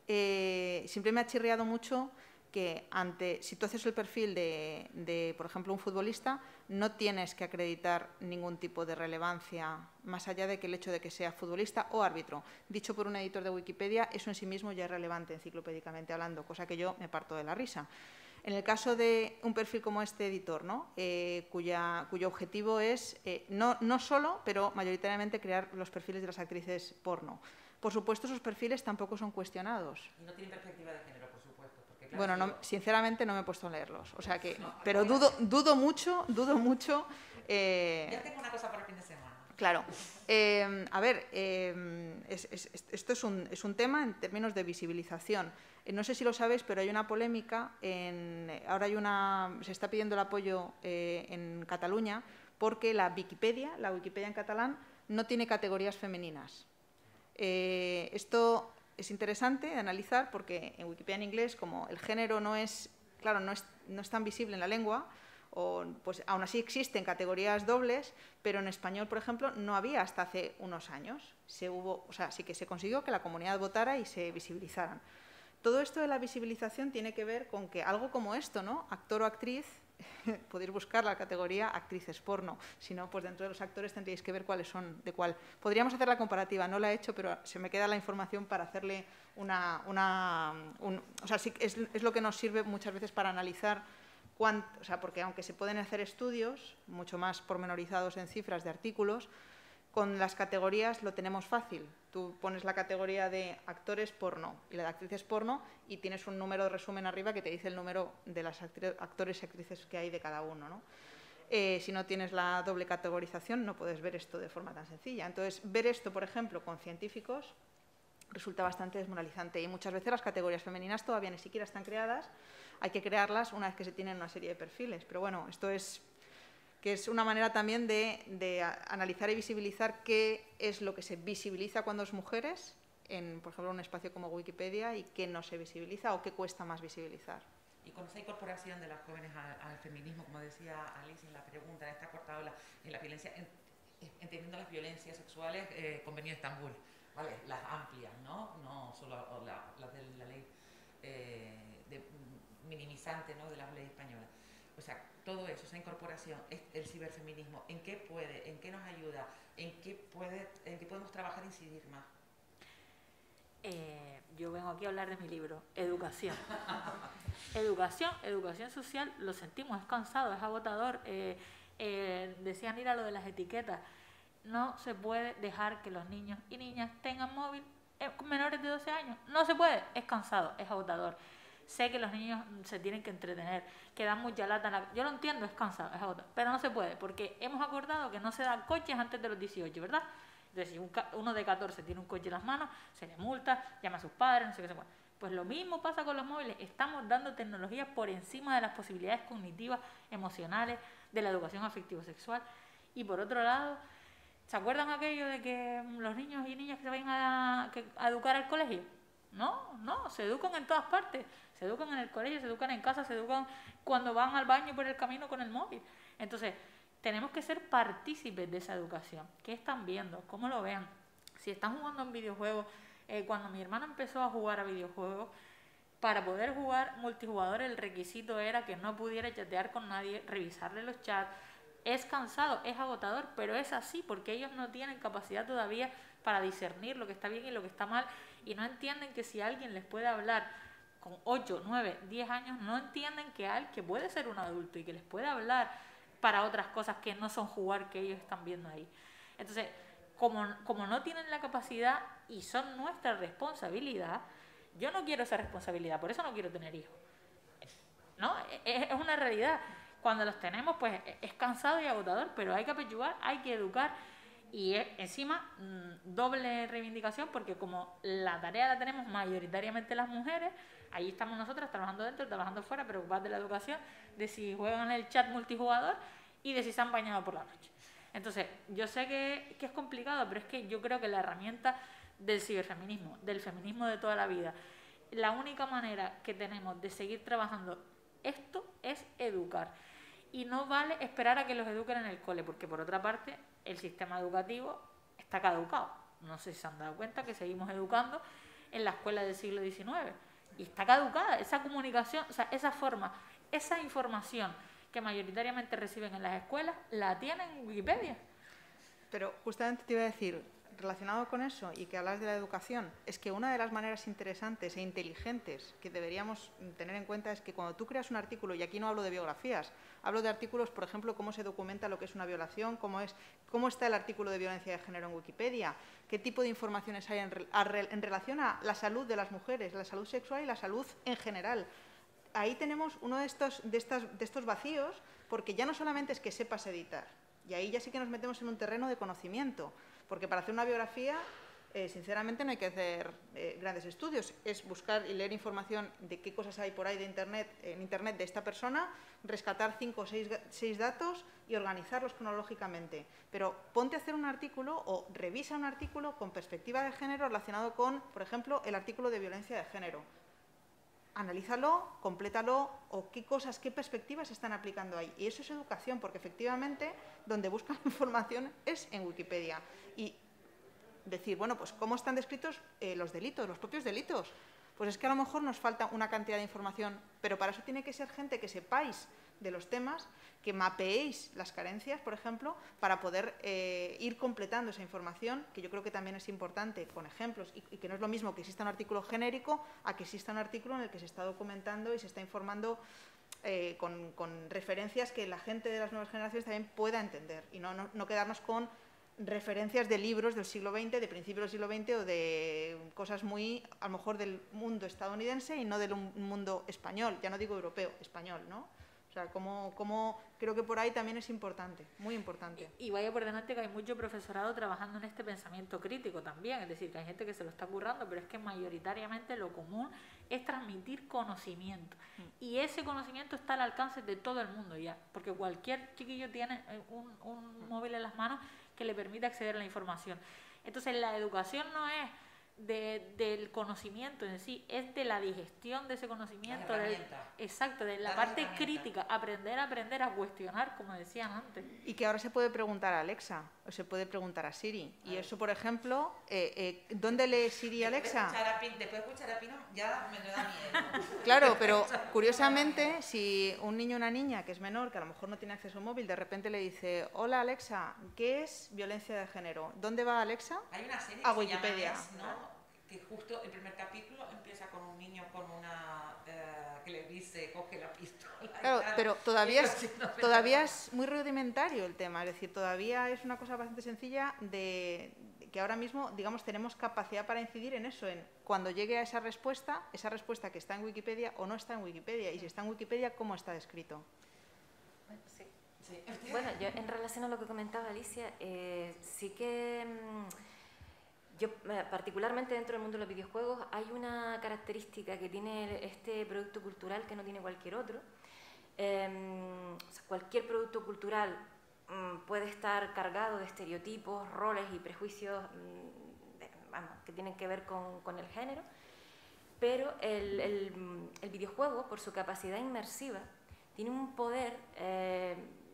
eh, siempre me ha chirriado mucho que ante, si tú haces el perfil de, de, por ejemplo, un futbolista, no tienes que acreditar ningún tipo de relevancia más allá de que el hecho de que sea futbolista o árbitro. Dicho por un editor de Wikipedia, eso en sí mismo ya es relevante enciclopédicamente hablando, cosa que yo me parto de la risa. En el caso de un perfil como este editor, ¿no? eh, cuya, cuyo objetivo es eh, no, no solo, pero mayoritariamente crear los perfiles de las actrices porno. Por supuesto, esos perfiles tampoco son cuestionados. Y no tienen perspectiva de género, por supuesto. Porque, claro, Bueno, si no, yo- sinceramente no me he puesto a leerlos, o sea que, No, pero voy a dudo, hacer. dudo mucho, dudo mucho. eh, Ya tengo una cosa para el fin de semana. Claro. Eh, a ver, eh, es, es, esto es un, es un tema en términos de visibilización. Eh, no sé si lo sabéis, pero hay una polémica. En, ahora hay una, se está pidiendo el apoyo eh, en Cataluña porque la Wikipedia, la Wikipedia en catalán, no tiene categorías femeninas. Eh, esto es interesante de analizar porque en Wikipedia en inglés, como el género no es, claro, no es, no es tan visible en la lengua, o, pues aún así existen categorías dobles, pero en español, por ejemplo, no había hasta hace unos años. Se hubo, o sea, sí que se consiguió que la comunidad votara y se visibilizaran. Todo esto de la visibilización tiene que ver con que algo como esto, ¿no? Actor o actriz, podéis buscar la categoría actrices porno. Si no, pues dentro de los actores tendríais que ver cuáles son, de cuál. Podríamos hacer la comparativa, no la he hecho, pero se me queda la información para hacerle una... una un, o sea, sí, es, es lo que nos sirve muchas veces para analizar cuánto, o sea, porque aunque se pueden hacer estudios mucho más pormenorizados en cifras de artículos, con las categorías lo tenemos fácil. Tú pones la categoría de actores porno y la de actrices porno y tienes un número de resumen arriba que te dice el número de las actores y actrices que hay de cada uno, ¿no? Eh, si no tienes la doble categorización no puedes ver esto de forma tan sencilla. Entonces, ver esto, por ejemplo, con científicos resulta bastante desmoralizante y muchas veces las categorías femeninas todavía ni siquiera están creadas. Hay que crearlas una vez que se tienen una serie de perfiles. Pero bueno, esto es... que es una manera también de, de analizar y visibilizar qué es lo que se visibiliza cuando es mujeres, en, por ejemplo, un espacio como Wikipedia, y qué no se visibiliza o qué cuesta más visibilizar. Y con esa incorporación de las jóvenes al, al feminismo, como decía Alice en la pregunta, está cortado la, en la violencia, en, entendiendo las violencias sexuales, eh, convenio de Estambul, ¿vale? Las amplias, ¿no? No solo las la de la ley eh, de, minimizante, ¿no? De la ley española. O sea, todo eso, esa incorporación, el ciberfeminismo, ¿en qué puede, en qué nos ayuda, en qué, puede, en qué podemos trabajar e incidir más? Eh, yo vengo aquí a hablar de mi libro, Educación. Educación, educación social, lo sentimos, es cansado, es agotador. Eh, eh, decían ir a lo de las etiquetas. No se puede dejar que los niños y niñas tengan móvil eh, menores de doce años. No se puede, es cansado, es agotador. Sé que los niños se tienen que entretener, que dan mucha lata. En la... Yo lo entiendo, es cansado, es agotador, pero no se puede, porque hemos acordado que no se dan coches antes de los dieciocho, ¿verdad? Entonces, si un ca... uno de catorce tiene un coche en las manos, se le multa, llama a sus padres, no sé qué se puede. Pues lo mismo pasa con los móviles. Estamos dando tecnología por encima de las posibilidades cognitivas, emocionales, de la educación afectivo-sexual. Y por otro lado, ¿se acuerdan aquello de que los niños y niñas que se vayan a, que, a educar al colegio? No, no, se educan en todas partes. Se educan en el colegio, se educan en casa, se educan cuando van al baño por el camino con el móvil. Entonces, tenemos que ser partícipes de esa educación. ¿Qué están viendo? ¿Cómo lo vean? Si están jugando en videojuegos, eh, cuando mi hermana empezó a jugar a videojuegos, para poder jugar multijugador el requisito era que no pudiera chatear con nadie, revisarle los chats. Es cansado, es agotador, pero es así porque ellos no tienen capacidad todavía para discernir lo que está bien y lo que está mal, y no entienden que si alguien les puede hablar con ocho, nueve, diez años, no entienden que alguien que puede ser un adulto y que les puede hablar para otras cosas que no son jugar que ellos están viendo ahí. Entonces, como, como no tienen la capacidad y son nuestra responsabilidad, yo no quiero esa responsabilidad, por eso no quiero tener hijos. ¿No? Es, es una realidad. Cuando los tenemos, pues es cansado y agotador, pero hay que apechiguar, hay que educar. Y es, encima, mmm, doble reivindicación, porque como la tarea la tenemos mayoritariamente las mujeres, ahí estamos nosotras trabajando dentro, trabajando fuera, preocupadas de la educación, de si juegan en el chat multijugador y de si se han bañado por la noche. Entonces, yo sé que, que es complicado, pero es que yo creo que la herramienta del ciberfeminismo, del feminismo de toda la vida, la única manera que tenemos de seguir trabajando esto es educar. Y no vale esperar a que los eduquen en el cole, porque por otra parte el sistema educativo está caducado. No sé si se han dado cuenta que seguimos educando en la escuela del siglo diecinueve. Y está caducada esa comunicación, o sea, esa forma, esa información que mayoritariamente reciben en las escuelas, la tienen en Wikipedia. Pero justamente te iba a decir, relacionado con eso y que hablas de la educación, es que una de las maneras interesantes e inteligentes que deberíamos tener en cuenta es que cuando tú creas un artículo, y aquí no hablo de biografías, hablo de artículos, por ejemplo, cómo se documenta lo que es una violación, cómo, es, cómo está el artículo de violencia de género en Wikipedia, qué tipo de informaciones hay en, en relación a la salud de las mujeres, la salud sexual y la salud en general. Ahí tenemos uno de estos, de, estas, de estos vacíos, porque ya no solamente es que sepas editar, y ahí ya sí que nos metemos en un terreno de conocimiento, porque para hacer una biografía, eh, sinceramente, no hay que hacer eh, grandes estudios. Es buscar y leer información de qué cosas hay por ahí de internet, en Internet de esta persona, rescatar cinco o seis, seis datos y organizarlos cronológicamente. Pero ponte a hacer un artículo o revisa un artículo con perspectiva de género relacionado con, por ejemplo, el artículo de violencia de género. Analízalo, complétalo, o qué cosas, qué perspectivas se están aplicando ahí. Y eso es educación, porque efectivamente donde buscan información es en Wikipedia. Y decir, bueno, pues ¿cómo están descritos eh, los delitos, los propios delitos? Pues es que a lo mejor nos falta una cantidad de información, pero para eso tiene que ser gente que sepáis de los temas, que mapeéis las carencias, por ejemplo, para poder eh, ir completando esa información, que yo creo que también es importante, con ejemplos, y, y que no es lo mismo que exista un artículo genérico a que exista un artículo en el que se está documentando y se está informando eh, con, con referencias que la gente de las nuevas generaciones también pueda entender, y no, no, no quedarnos con referencias de libros del siglo veinte, de principios del siglo veinte, o de cosas muy, a lo mejor, del mundo estadounidense y no del mundo español, ya no digo europeo, español, ¿no? O sea, como, como creo que por ahí también es importante, muy importante. Y, y vaya por delante que hay mucho profesorado trabajando en este pensamiento crítico también, es decir, que hay gente que se lo está currando, pero es que mayoritariamente lo común es transmitir conocimiento. Mm. Y ese conocimiento está al alcance de todo el mundo ya, porque cualquier chiquillo tiene un, un mm. móvil en las manos que le permite acceder a la información. Entonces, la educación no es de, del conocimiento en sí, es de la digestión de ese conocimiento, del, exacto, de la, la parte herramienta. Crítica, aprender a aprender a cuestionar, como decían antes. Y que ahora se puede preguntar a Alexa, o se puede preguntar a Siri. A y ver. Eso, por ejemplo, eh, eh, ¿dónde lee Siri Alexa? Después de escuchar a Pino, ya me da miedo. Claro, pero curiosamente, si un niño o una niña que es menor, que a lo mejor no tiene acceso a un móvil, de repente le dice, hola Alexa, ¿qué es violencia de género? ¿Dónde va Alexa? Hay una serie a que Wikipedia. Se llama Ness, ¿no? Que justo el primer capítulo empieza con un niño con una eh, que le dice coge la pistola. Claro, pero todavía es, todavía es muy rudimentario el tema, es decir, todavía es una cosa bastante sencilla de, de que ahora mismo, digamos, tenemos capacidad para incidir en eso, en cuando llegue a esa respuesta, esa respuesta que está en Wikipedia o no está en Wikipedia, y si está en Wikipedia, ¿cómo está descrito? Bueno, sí. Sí. Bueno, yo en relación a lo que comentaba Alicia, eh, sí que mm, yo eh, particularmente dentro del mundo de los videojuegos hay una característica que tiene este producto cultural que no tiene cualquier otro. Eh, o sea, cualquier producto cultural mm, puede estar cargado de estereotipos, roles y prejuicios mm, de- vamos, que tienen que ver con, con el género, pero el, el- el videojuego, por su capacidad inmersiva, tiene un poder eh,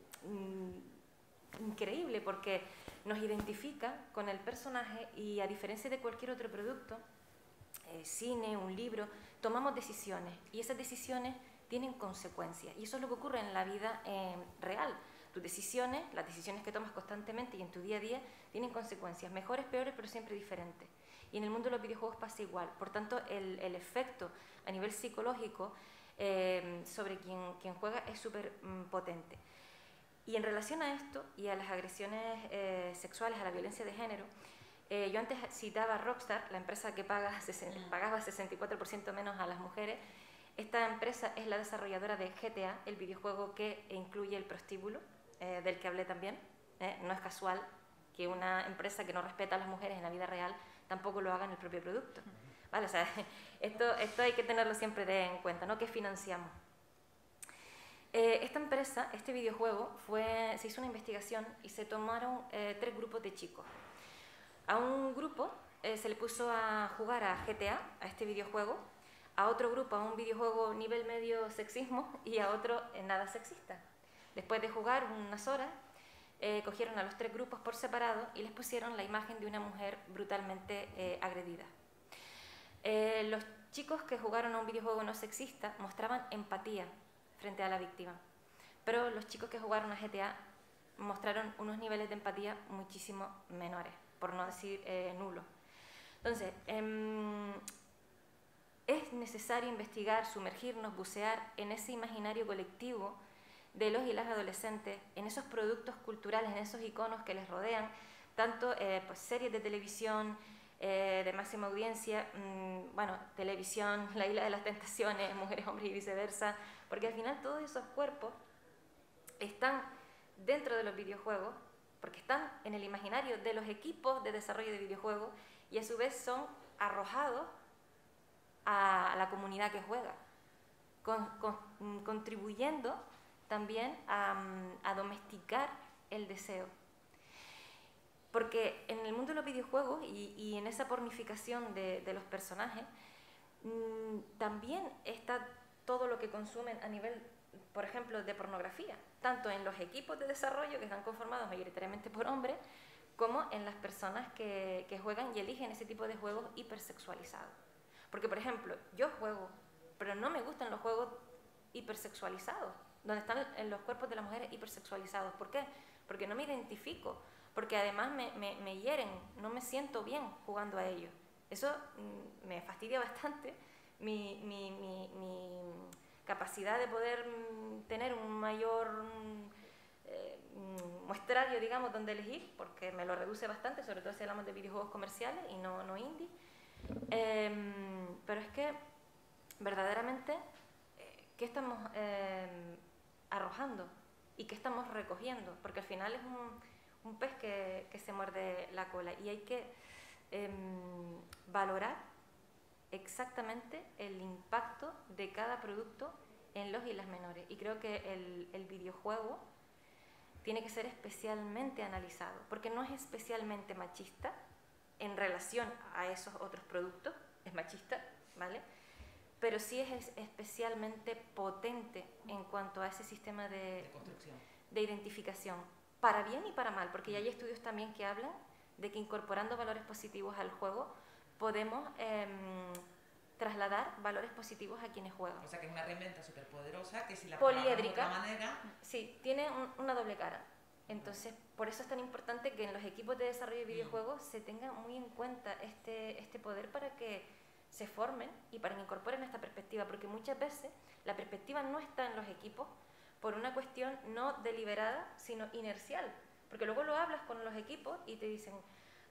mm, increíble porque nos identifica con el personaje y, a diferencia de cualquier otro producto, eh, cine, un libro, tomamos decisiones y esas decisiones tienen consecuencias, y eso es lo que ocurre en la vida eh, real. Tus decisiones, las decisiones que tomas constantemente y en tu día a día, tienen consecuencias, mejores, peores, pero siempre diferentes. Y en el mundo de los videojuegos pasa igual. Por tanto, el, el efecto a nivel psicológico eh, sobre quien, quien juega es súper mm, potente. Y en relación a esto y a las agresiones eh, sexuales, a la violencia de género, eh, yo antes citaba a Rockstar, la empresa que paga, pagaba sesenta y cuatro por ciento menos a las mujeres. Esta empresa es la desarrolladora de G T A, el videojuego que incluye el prostíbulo, eh, del que hablé también. Eh, no es casual que una empresa que no respeta a las mujeres en la vida real tampoco lo haga en el propio producto. ¿Vale? O sea, esto, esto hay que tenerlo siempre de en cuenta, ¿no? ¿Qué financiamos? Eh, esta empresa, este videojuego, fue, se hizo una investigación y se tomaron eh, tres grupos de chicos. A un grupo eh, se le puso a jugar a G T A, a este videojuego, a otro grupo a un videojuego nivel medio sexismo y a otro eh, nada sexista. Después de jugar unas horas, eh, cogieron a los tres grupos por separado y les pusieron la imagen de una mujer brutalmente eh, agredida. Eh, los chicos que jugaron a un videojuego no sexista mostraban empatía frente a la víctima, pero los chicos que jugaron a G T A mostraron unos niveles de empatía muchísimo menores, por no decir eh, nulos. Entonces, eh, es necesario investigar, sumergirnos, bucear en ese imaginario colectivo de los y las adolescentes, en esos productos culturales, en esos iconos que les rodean, tanto eh, pues, series de televisión eh, de máxima audiencia, mmm, bueno, televisión, La Isla de las Tentaciones, Mujeres, Hombres y viceversa, porque al final todos esos cuerpos están dentro de los videojuegos, porque están en el imaginario de los equipos de desarrollo de videojuegos y a su vez son arrojados a la comunidad que juega, con, con, contribuyendo también a, a domesticar el deseo. Porque en el mundo de los videojuegos y, y en esa pornificación de, de los personajes, mmm, también está todo lo que consumen a nivel, por ejemplo, de pornografía, tanto en los equipos de desarrollo que están conformados mayoritariamente por hombres, como en las personas que, que juegan y eligen ese tipo de juegos hipersexualizados. Porque, por ejemplo, yo juego, pero no me gustan los juegos hipersexualizados, donde están en los cuerpos de las mujeres hipersexualizados. ¿Por qué? Porque no me identifico, porque además me, me, me hieren, no me siento bien jugando a ellos. Eso mm, me fastidia bastante mi, mi, mi, mi capacidad de poder mm, tener un mayor mm, eh, mm, muestrario, digamos, donde elegir, porque me lo reduce bastante, sobre todo si hablamos de videojuegos comerciales y no, no indie. Eh, pero es que verdaderamente eh, ¿qué estamos eh, arrojando y qué estamos recogiendo? Porque al final es un, un pez que, que se muerde la cola y hay que eh, valorar exactamente el impacto de cada producto en los y las menores, y creo que el, el videojuego tiene que ser especialmente analizado porque no es especialmente machista en relación a esos otros productos, es machista, ¿vale? Pero sí es especialmente potente en cuanto a ese sistema de, de construcción, de identificación, para bien y para mal, porque ya hay estudios también que hablan de que incorporando valores positivos al juego podemos eh, trasladar valores positivos a quienes juegan. O sea que es una herramienta súper poderosa que si la poliédrica, de otra manera... Sí, tiene un, una doble cara. Entonces, por eso es tan importante que en los equipos de desarrollo de videojuegos se tenga muy en cuenta este, este poder para que se formen y para que incorporen esta perspectiva, porque muchas veces la perspectiva no está en los equipos por una cuestión no deliberada, sino inercial. Porque luego lo hablas con los equipos y te dicen,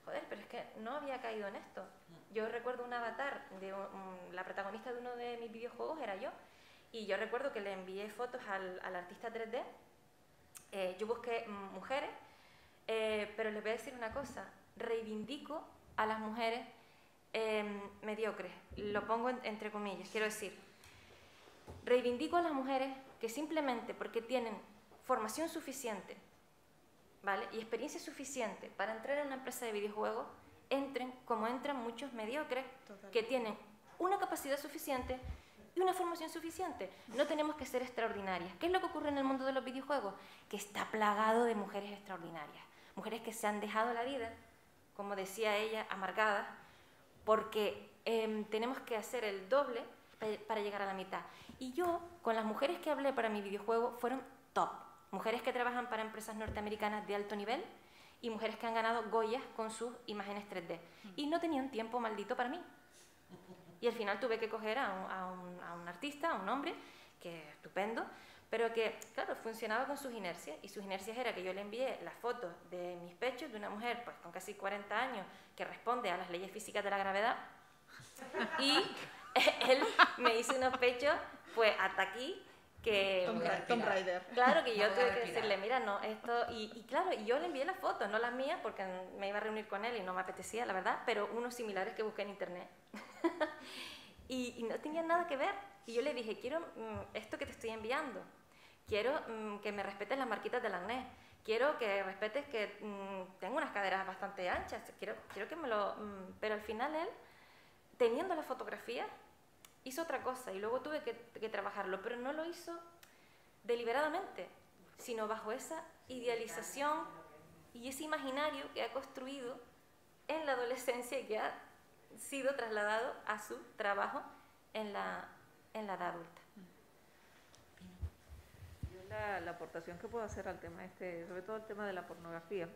joder, pero es que no había caído en esto. Yo recuerdo un avatar, de un, un, la protagonista de uno de mis videojuegos era yo, y yo recuerdo que le envié fotos al, al artista tres D, eh, yo busqué mujeres, eh, pero les voy a decir una cosa, reivindico a las mujeres eh, mediocres, lo pongo en, entre comillas, quiero decir, reivindico a las mujeres que simplemente porque tienen formación suficiente, ¿vale? Y experiencia suficiente para entrar en una empresa de videojuegos, entren como entran muchos mediocres que tienen una capacidad suficiente y una formación suficiente. No tenemos que ser extraordinarias. ¿Qué es lo que ocurre en el mundo de los videojuegos? Que está plagado de mujeres extraordinarias, mujeres que se han dejado la vida, como decía ella, amargadas, porque eh, tenemos que hacer el doble para llegar a la mitad. Y yo, con las mujeres que hablé para mi videojuego, fueron top. Mujeres que trabajan para empresas norteamericanas de alto nivel y mujeres que han ganado Goyas con sus imágenes tres D. Y no tenían tiempo maldito para mí. Y al final tuve que coger a un, a un, a un artista, a un hombre, que es estupendo, pero que, claro, funcionaba con sus inercias. Y sus inercias era que yo le envié las fotos de mis pechos de una mujer pues, con casi cuarenta años que responde a las leyes físicas de la gravedad. Y él me hizo unos pechos, pues, hasta aquí, que... Tom, Tom Raider. Claro, que yo tuve que decirle, mira, no, esto... Y, y claro, y yo le envié las fotos, no las mías, porque me iba a reunir con él y no me apetecía, la verdad, pero unos similares que busqué en internet. y, y no tenían nada que ver. Y yo le dije, quiero mm, esto que te estoy enviando. Quiero mm, que me respetes las marquitas del acné. Quiero que respetes que mm, tengo unas caderas bastante anchas. Quiero, quiero que me lo... Mm, pero al final él, teniendo la fotografía, hizo otra cosa y luego tuve que, que trabajarlo, pero no lo hizo deliberadamente, sino bajo esa idealización y ese imaginario que ha construido en la adolescencia y que ha sido trasladado a su trabajo en la, en la edad adulta. Yo la, la aportación que puedo hacer al tema este, sobre todo el tema de la pornografía,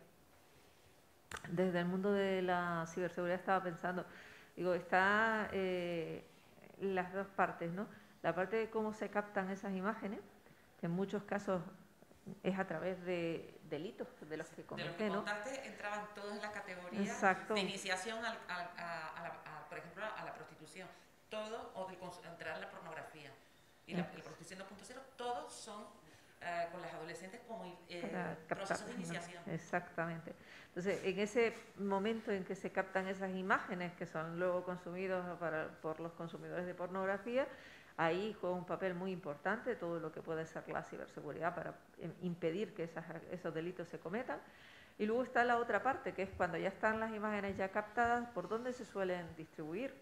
desde el mundo de la ciberseguridad estaba pensando, digo, está... Eh, las dos partes, ¿no? La parte de cómo se captan esas imágenes, que en muchos casos es a través de delitos de los que cometen, de los que ¿no? contaste, entraban todos en la categoría Exacto. de iniciación, al, a, a, a, la, a, por ejemplo, a la prostitución, todo, o de entrar en la pornografía. Y la, la prostitución dos punto cero, todos son eh, con las adolescentes como eh, procesos de iniciación. ¿No? Exactamente. Entonces, en ese momento en que se captan esas imágenes que son luego consumidos para, por los consumidores de pornografía, ahí juega un papel muy importante todo lo que puede ser la ciberseguridad para impedir que esas, esos delitos se cometan. Y luego está la otra parte, que es cuando ya están las imágenes ya captadas, por dónde se suelen distribuir.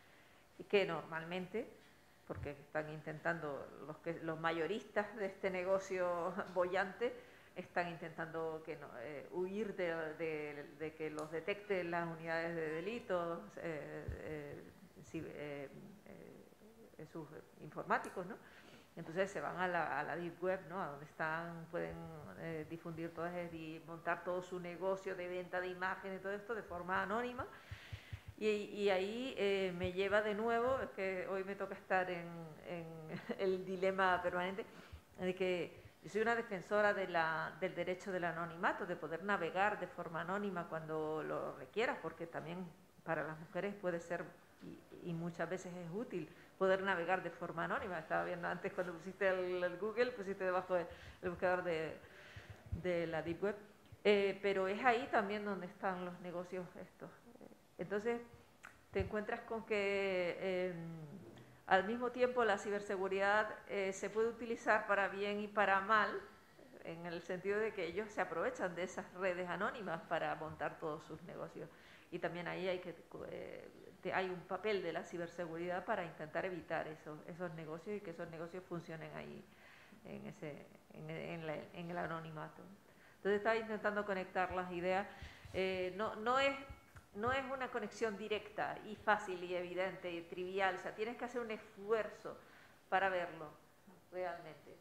Y que normalmente, porque están intentando, los, que, los mayoristas de este negocio boyante, están intentando que no, eh, huir de, de, de que los detecten las unidades de delitos, eh, eh, eh, eh, sus informáticos, ¿no? Entonces se van a la, a la Deep Web, ¿no? A donde están, pueden eh, difundir todas y montar todo su negocio de venta de imágenes y todo esto de forma anónima. Y, y ahí eh, me lleva de nuevo, es que hoy me toca estar en, en el dilema permanente de que yo soy una defensora de la, del derecho del anonimato, de poder navegar de forma anónima cuando lo requiera, porque también para las mujeres puede ser, y, y muchas veces es útil, poder navegar de forma anónima. Estaba viendo antes cuando pusiste el, el Google, pusiste debajo del buscador de, de la Deep Web, eh, pero es ahí también donde están los negocios estos. Entonces, te encuentras con que eh, al mismo tiempo la ciberseguridad eh, se puede utilizar para bien y para mal, en el sentido de que ellos se aprovechan de esas redes anónimas para montar todos sus negocios. Y también ahí hay, que, eh, hay un papel de la ciberseguridad para intentar evitar esos, esos negocios y que esos negocios funcionen ahí en, ese, en, en, la, en el anonimato. Entonces estaba intentando conectar las ideas. Eh, no, no es... No es una conexión directa y fácil y evidente y trivial, o sea, tienes que hacer un esfuerzo para verlo realmente.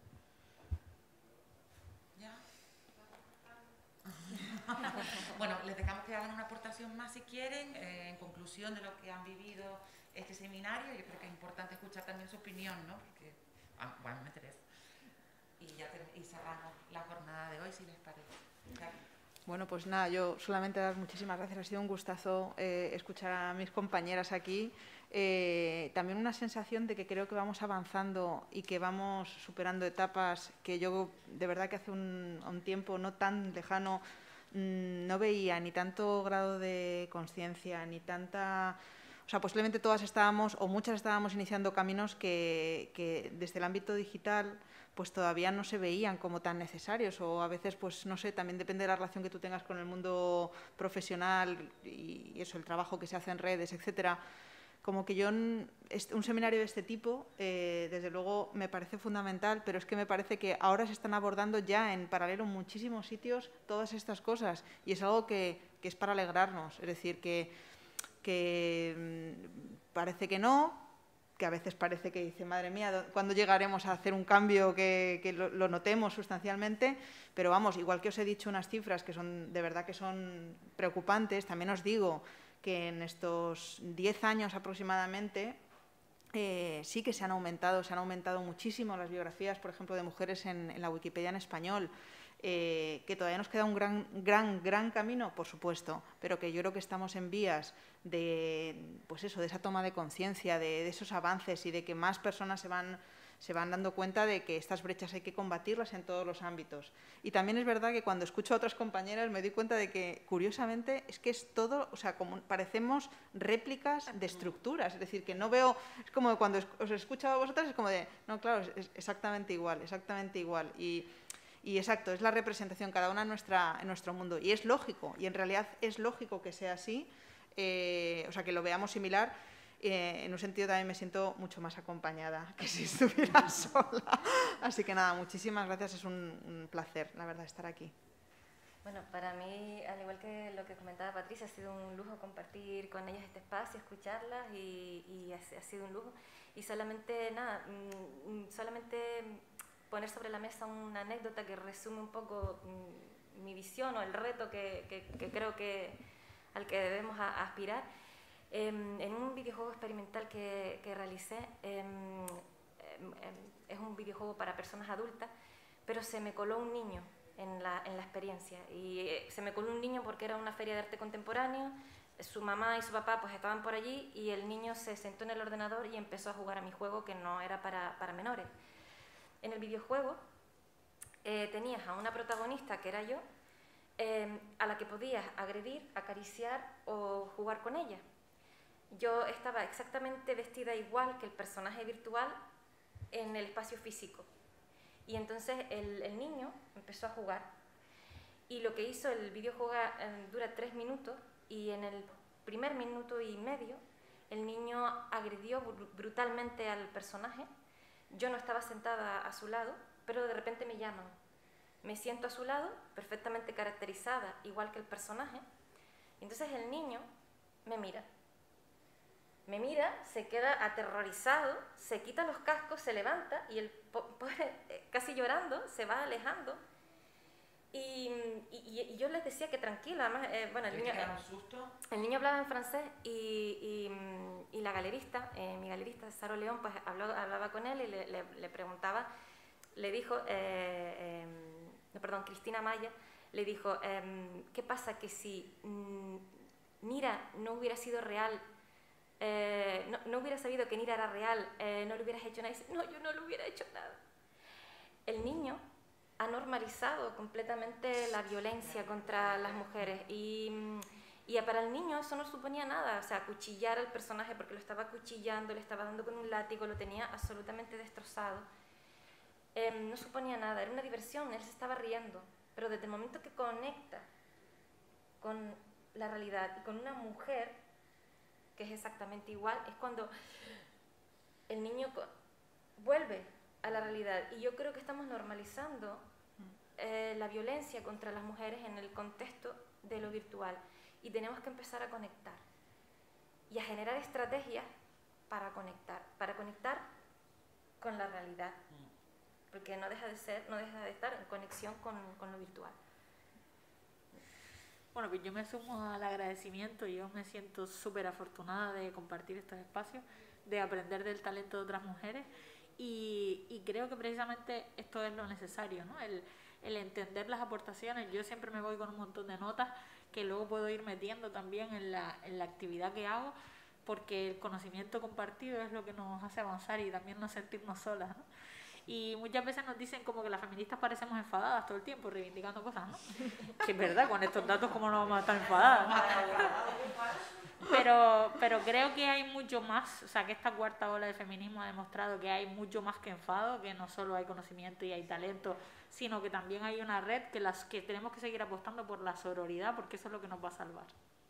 ¿Ya? Bueno, les dejamos que hagan una aportación más si quieren, eh, en conclusión de lo que han vivido este seminario. Yo creo que es importante escuchar también su opinión, ¿no? Porque, ah, bueno, me interesa. Y ya y cerramos la jornada de hoy, si les parece. ¿Ya? Bueno, pues nada, yo solamente dar muchísimas gracias. Ha sido un gustazo eh, escuchar a mis compañeras aquí. Eh, también una sensación de que creo que vamos avanzando y que vamos superando etapas que yo de verdad que hace un, un tiempo no tan lejano mmm, no veía ni tanto grado de conciencia, ni tanta... O sea, posiblemente todas estábamos, o muchas estábamos iniciando caminos que, que desde el ámbito digital pues todavía no se veían como tan necesarios, o a veces, pues no sé, también depende de la relación que tú tengas con el mundo profesional y eso, el trabajo que se hace en redes, etcétera. Como que yo, un seminario de este tipo, eh, desde luego me parece fundamental, pero es que me parece que ahora se están abordando ya en paralelo en muchísimos sitios todas estas cosas, y es algo que, que es para alegrarnos, es decir, que, que parece que no, que a veces parece que dice, madre mía, ¿cuándo llegaremos a hacer un cambio que, que lo, lo notemos sustancialmente? Pero vamos, igual que os he dicho unas cifras que son de verdad que son preocupantes, también os digo que en estos diez años aproximadamente eh, sí que se han aumentado, se han aumentado muchísimo las biografías, por ejemplo, de mujeres en, en la Wikipedia en español. Eh, que todavía nos queda un gran, gran, gran camino, por supuesto, pero que yo creo que estamos en vías de, pues eso, de esa toma de conciencia, de, de esos avances y de que más personas se van, se van dando cuenta de que estas brechas hay que combatirlas en todos los ámbitos. Y también es verdad que cuando escucho a otras compañeras me doy cuenta de que, curiosamente, es que es todo, o sea, como parecemos réplicas de estructuras, es decir, que no veo, es como cuando os he escuchado a vosotras, es como de, no, claro, es exactamente igual, exactamente igual. Y Y exacto, es la representación cada una en, nuestra, en nuestro mundo. Y es lógico, y en realidad es lógico que sea así, eh, o sea, que lo veamos similar. Eh, en un sentido también me siento mucho más acompañada que si estuviera sola. Así que nada, muchísimas gracias, es un, un placer, la verdad, estar aquí. Bueno, para mí, al igual que lo que comentaba Patricia, ha sido un lujo compartir con ellas este espacio, escucharlas y, y ha, ha sido un lujo. Y solamente, nada, solamente... poner sobre la mesa una anécdota que resume un poco mm, mi visión o el reto que, que, que creo que al que debemos a, a aspirar. Eh, en un videojuego experimental que, que realicé, eh, eh, es un videojuego para personas adultas, pero se me coló un niño en la, en la experiencia. Y eh, se me coló un niño porque era una feria de arte contemporáneo, su mamá y su papá pues estaban por allí y el niño se sentó en el ordenador y empezó a jugar a mi juego que no era para, para menores. En el videojuego eh, tenías a una protagonista, que era yo, eh, a la que podías agredir, acariciar o jugar con ella. Yo estaba exactamente vestida igual que el personaje virtual en el espacio físico. Y entonces el, el niño empezó a jugar. Y lo que hizo, el videojuego eh, dura tres minutos, y en el primer minuto y medio el niño agredió brutalmente al personaje. Yo no estaba sentada a su lado, pero de repente me llaman. Me siento a su lado, perfectamente caracterizada, igual que el personaje. Y entonces el niño me mira. Me mira, se queda aterrorizado, se quita los cascos, se levanta y el pobre, casi llorando, se va alejando. Y, y, y yo les decía que tranquila, además, eh, bueno, el niño, eh, el niño hablaba en francés y, y, y la galerista, eh, mi galerista Saro León, pues habló, hablaba con él y le, le, le preguntaba, le dijo, eh, eh, perdón, Cristina Maya, le dijo, eh, ¿qué pasa que si mm, Nira no hubiera sido real, eh, no, no hubiera sabido que Nira era real, eh, no le hubieras hecho nada? Y dice, no, yo no le hubiera hecho nada. El niño ha normalizado completamente la violencia contra las mujeres y, y para el niño eso no suponía nada, o sea, acuchillar al personaje porque lo estaba acuchillando, le estaba dando con un látigo, lo tenía absolutamente destrozado, eh, no suponía nada, era una diversión, él se estaba riendo, pero desde el momento que conecta con la realidad y con una mujer que es exactamente igual, es cuando el niño vuelve a la realidad. Y yo creo que estamos normalizando eh, la violencia contra las mujeres en el contexto de lo virtual, y tenemos que empezar a conectar y a generar estrategias para conectar, para conectar con la realidad, porque no deja de ser, no deja de estar en conexión con, con lo virtual. Bueno, pues yo me sumo al agradecimiento. Yo me siento súper afortunada de compartir estos espacios, de aprender del talento de otras mujeres. Y, y creo que precisamente esto es lo necesario, ¿no? El, el entender las aportaciones. Yo siempre me voy con un montón de notas que luego puedo ir metiendo también en la, en la actividad que hago, porque el conocimiento compartido es lo que nos hace avanzar y también no sentirnos solas, ¿no? Y muchas veces nos dicen como que las feministas parecemos enfadadas todo el tiempo, reivindicando cosas, ¿no? Que es verdad, con estos datos, ¿cómo no vamos a estar enfadadas? Pero, pero creo que hay mucho más, o sea, que esta cuarta ola de feminismo ha demostrado que hay mucho más que enfado, que no solo hay conocimiento y hay talento, sino que también hay una red que, las, que tenemos que seguir apostando por la sororidad, porque eso es lo que nos va a salvar.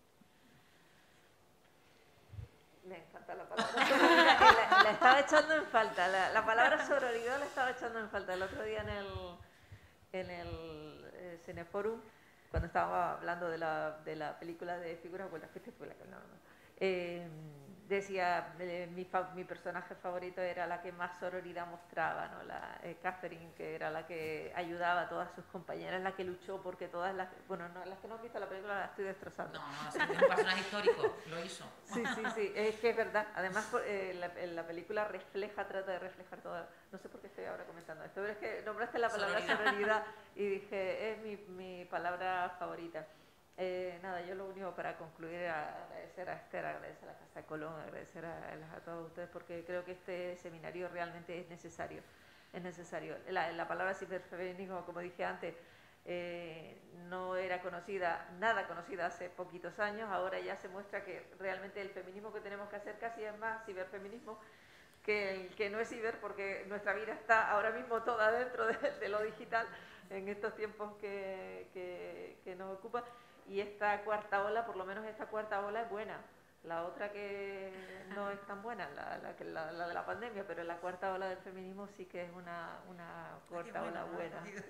Me encanta la palabra sororidad, la, la estaba echando en falta, la, la palabra sororidad la estaba echando en falta. El otro día en el, en el eh, Cineforum, cuando estábamos hablando de la, de la película de Figuras Vueltas, que fue la que no, no. Eh, decía, eh, mi, fa, mi personaje favorito era la que más sororidad mostraba, ¿no? La, eh, Catherine, que era la que ayudaba a todas sus compañeras, la que luchó porque todas las, bueno, no, las que no han visto la película las estoy destrozando. No, no, es un personaje histórico, lo hizo. Sí, sí, sí, es que es verdad. Además, eh, la, la película refleja, trata de reflejar toda, no sé por qué estoy ahora comentando esto, pero es que nombraste la palabra Sororidad. sororidad y dije, es mi, mi palabra favorita. Eh, nada, yo lo único para concluir es agradecer a Esther, agradecer a la Casa de Colón, agradecer a, a todos ustedes, porque creo que este seminario realmente es necesario. Es necesario. La, la palabra ciberfeminismo, como dije antes, eh, no era conocida, nada conocida hace poquitos años, ahora ya se muestra que realmente el feminismo que tenemos que hacer casi es más ciberfeminismo que el que no es ciber, porque nuestra vida está ahora mismo toda dentro de, de lo digital en estos tiempos que, que, que nos ocupa. Y esta cuarta ola, por lo menos esta cuarta ola es buena. La otra que no es tan buena, la, la, la, la de la pandemia, pero la cuarta ola del feminismo sí que es una, una cuarta ola buena. Sí,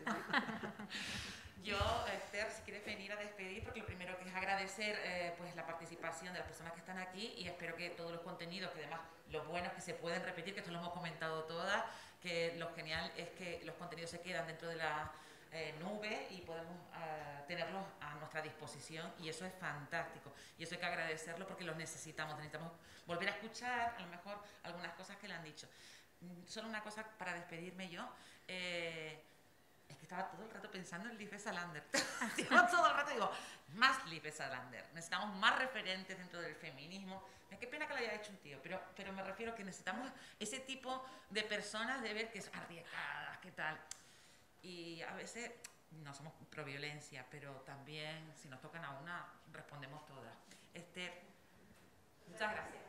sí. Yo, Esther, si quieres venir a despedir, porque lo primero que es agradecer eh, pues la participación de las personas que están aquí y espero que todos los contenidos, que además los buenos que se pueden repetir, que esto lo hemos comentado todas, que lo genial es que los contenidos se quedan dentro de la Eh, nube y podemos uh, tenerlos a nuestra disposición y eso es fantástico y eso hay que agradecerlo porque los necesitamos, necesitamos volver a escuchar a lo mejor algunas cosas que le han dicho. Mm, solo una cosa para despedirme yo, eh, es que estaba todo el rato pensando en Lisbeth Salander. Todo el rato digo, más Lisbeth Salander, necesitamos más referentes dentro del feminismo. Qué pena que lo haya hecho un tío, pero, pero me refiero que necesitamos ese tipo de personas de ver que es arriesgadas, qué tal. Y a veces no somos pro violencia, pero también si nos tocan a una, respondemos todas. Esther, muchas gracias.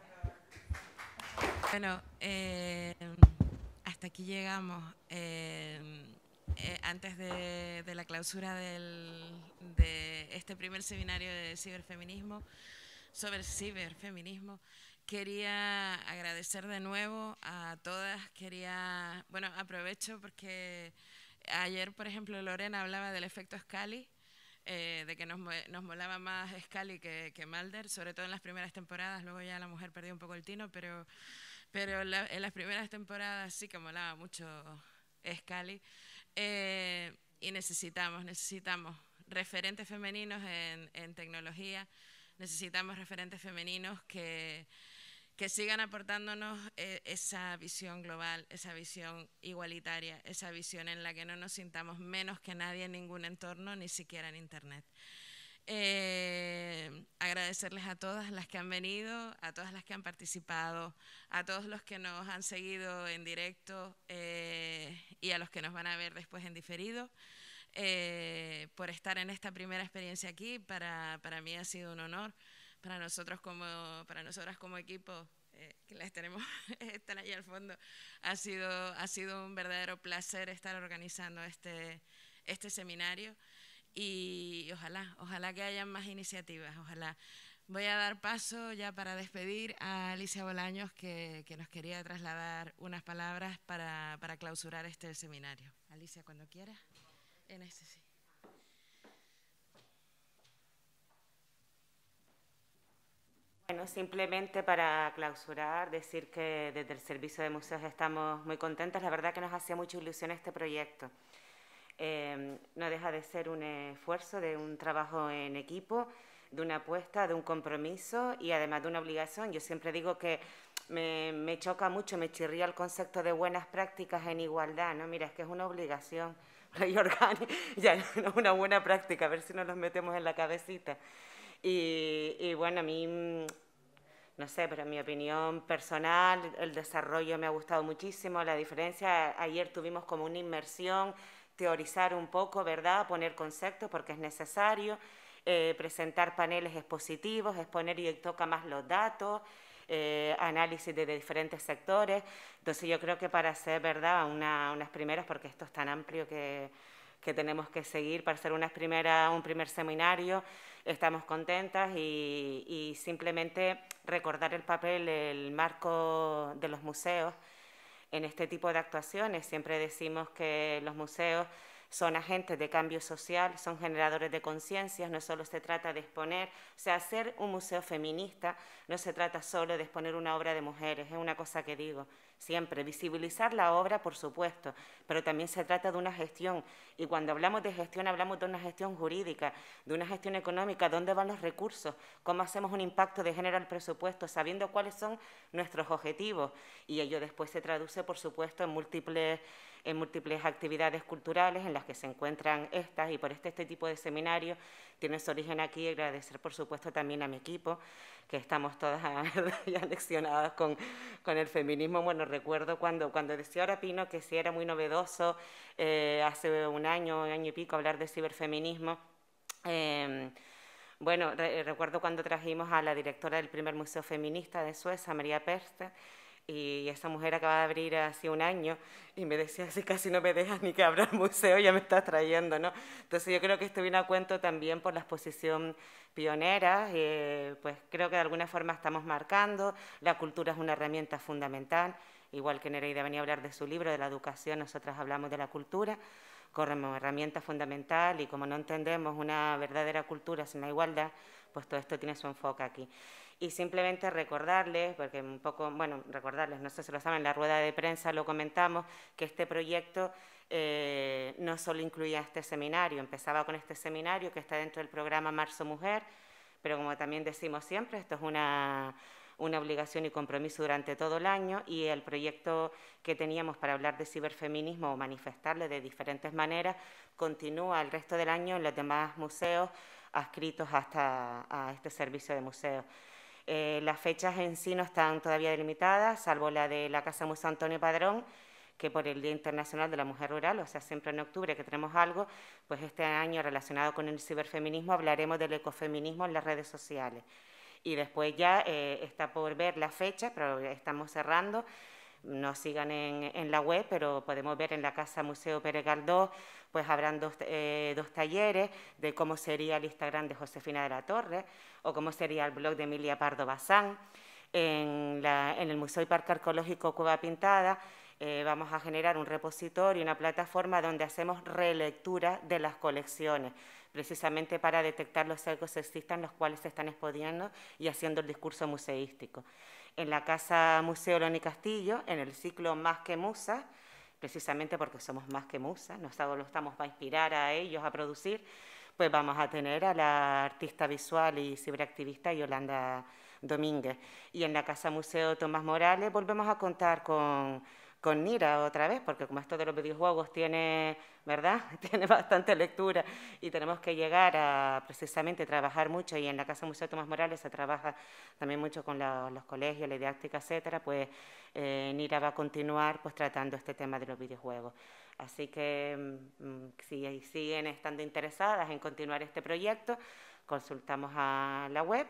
Bueno, eh, hasta aquí llegamos. Eh, eh, antes de, de la clausura del, de este primer seminario de ciberfeminismo, sobre ciberfeminismo, quería agradecer de nuevo a todas. Quería, bueno, aprovecho porque ayer, por ejemplo, Lorena hablaba del efecto Scully, eh, de que nos, nos molaba más Scully que, que Mulder, sobre todo en las primeras temporadas. Luego ya la mujer perdió un poco el tino, pero, pero la, en las primeras temporadas sí que molaba mucho Scully. Eh, y necesitamos, necesitamos referentes femeninos en, en tecnología, necesitamos referentes femeninos que... que sigan aportándonos eh, esa visión global, esa visión igualitaria, esa visión en la que no nos sintamos menos que nadie en ningún entorno, ni siquiera en Internet. Eh, agradecerles a todas las que han venido, a todas las que han participado, a todos los que nos han seguido en directo eh, y a los que nos van a ver después en diferido, eh, por estar en esta primera experiencia aquí. Para, para mí ha sido un honor. Para nosotros como, para nosotras como equipo, eh, que las tenemos, están ahí al fondo, ha sido, ha sido un verdadero placer estar organizando este, este seminario y ojalá, ojalá que haya más iniciativas, ojalá. Voy a dar paso ya para despedir a Alicia Bolaños, que, que nos quería trasladar unas palabras para, para clausurar este seminario. Alicia, cuando quieras, en este sí. Bueno, simplemente para clausurar, decir que desde el Servicio de Museos estamos muy contentos. La verdad que nos hacía mucha ilusión este proyecto. Eh, no deja de ser un esfuerzo, de un trabajo en equipo, de una apuesta, de un compromiso y además de una obligación. Yo siempre digo que me, me choca mucho, me chirría el concepto de buenas prácticas en igualdad, ¿no? Mira, es que es una obligación, Rey orgánico, ya no es una buena práctica, a ver si nos los metemos en la cabecita. Y, y bueno, a mí, no sé, pero en mi opinión personal, el desarrollo me ha gustado muchísimo, la diferencia, ayer tuvimos como una inmersión, teorizar un poco, ¿verdad?, poner conceptos porque es necesario, eh, presentar paneles expositivos, exponer y toca más los datos, eh, análisis de, de diferentes sectores. Entonces yo creo que para hacer, ¿verdad?, una, unas primeras, porque esto es tan amplio que, que tenemos que seguir, para hacer unas primeras, un primer seminario, estamos contentas y, y simplemente recordar el papel, el marco de los museos en este tipo de actuaciones. Siempre decimos que los museos son agentes de cambio social, son generadores de conciencias, no solo se trata de exponer, o sea, hacer un museo feminista no se trata solo de exponer una obra de mujeres, es una cosa que digo siempre, visibilizar la obra, por supuesto, pero también se trata de una gestión, y cuando hablamos de gestión hablamos de una gestión jurídica, de una gestión económica, dónde van los recursos, cómo hacemos un impacto de género al presupuesto, sabiendo cuáles son nuestros objetivos, y ello después se traduce, por supuesto, en múltiples en múltiples actividades culturales en las que se encuentran estas, y por este, este tipo de seminarios tiene su origen aquí. Agradecer, por supuesto, también a mi equipo, que estamos todas ya leccionadas con, con el feminismo. Bueno, recuerdo cuando, cuando decía ahora Pino que sí era muy novedoso, eh, hace un año, un año y pico, hablar de ciberfeminismo. Eh, bueno, re, recuerdo cuando trajimos a la directora del primer museo feminista de Suecia, María Perste, y esa mujer acaba de abrir hace un año y me decía, así casi no me dejas ni que abra el museo, ya me estás trayendo, ¿no? Entonces yo creo que esto viene a cuento también por la exposición pionera, eh, pues creo que de alguna forma estamos marcando, la cultura es una herramienta fundamental, igual que Nereida venía a hablar de su libro, de la educación, nosotras hablamos de la cultura como herramienta fundamental, y como no entendemos una verdadera cultura sin la igualdad, pues todo esto tiene su enfoque aquí. Y simplemente recordarles, porque un poco, bueno, recordarles, no sé si lo saben, en la rueda de prensa lo comentamos, que este proyecto eh, no solo incluía este seminario, empezaba con este seminario que está dentro del programa Marzo Mujer, pero como también decimos siempre, esto es una, una obligación y compromiso durante todo el año, y el proyecto que teníamos para hablar de ciberfeminismo o manifestarlo de diferentes maneras continúa el resto del año en los demás museos adscritos hasta a este servicio de museos. Eh, las fechas en sí no están todavía delimitadas, salvo la de la Casa Museo Antonio Padrón, que por el Día Internacional de la Mujer Rural, o sea, siempre en octubre que tenemos algo, pues este año relacionado con el ciberfeminismo hablaremos del ecofeminismo en las redes sociales. Y después ya eh, está por ver la fecha, pero estamos cerrando. No sigan en, en la web, pero podemos ver en la Casa Museo Pérez Galdós, pues habrán dos, eh, dos talleres de cómo sería el Instagram de Josefina de la Torre o cómo sería el blog de Emilia Pardo Bazán. En, la, en el Museo y Parque Arqueológico Cueva Pintada eh, vamos a generar un repositorio, una plataforma donde hacemos relectura de las colecciones, precisamente para detectar los sesgos sexistas en los cuales se están exponiendo y haciendo el discurso museístico. En la Casa Museo Loni Castillo, en el ciclo Más que Musas, precisamente porque somos más que musas, no solo estamos para inspirar a ellos a producir, pues vamos a tener a la artista visual y ciberactivista Yolanda Domínguez. Y en la Casa Museo Tomás Morales volvemos a contar con, con Nira otra vez, porque como esto de los videojuegos tiene, ¿verdad?, tiene bastante lectura y tenemos que llegar a precisamente trabajar mucho, y en la Casa Museo Tomás Morales se trabaja también mucho con la, los colegios, la didáctica, etcétera, pues eh, Nira va a continuar pues tratando este tema de los videojuegos. Así que mmm, si siguen estando interesadas en continuar este proyecto, consultamos a la web.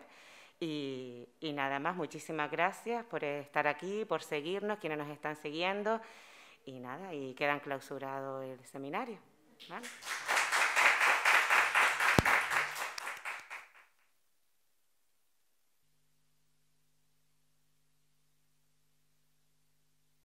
Y, y nada más, muchísimas gracias por estar aquí, por seguirnos, quienes nos están siguiendo, y nada, y quedan clausurados el seminario, ¿vale?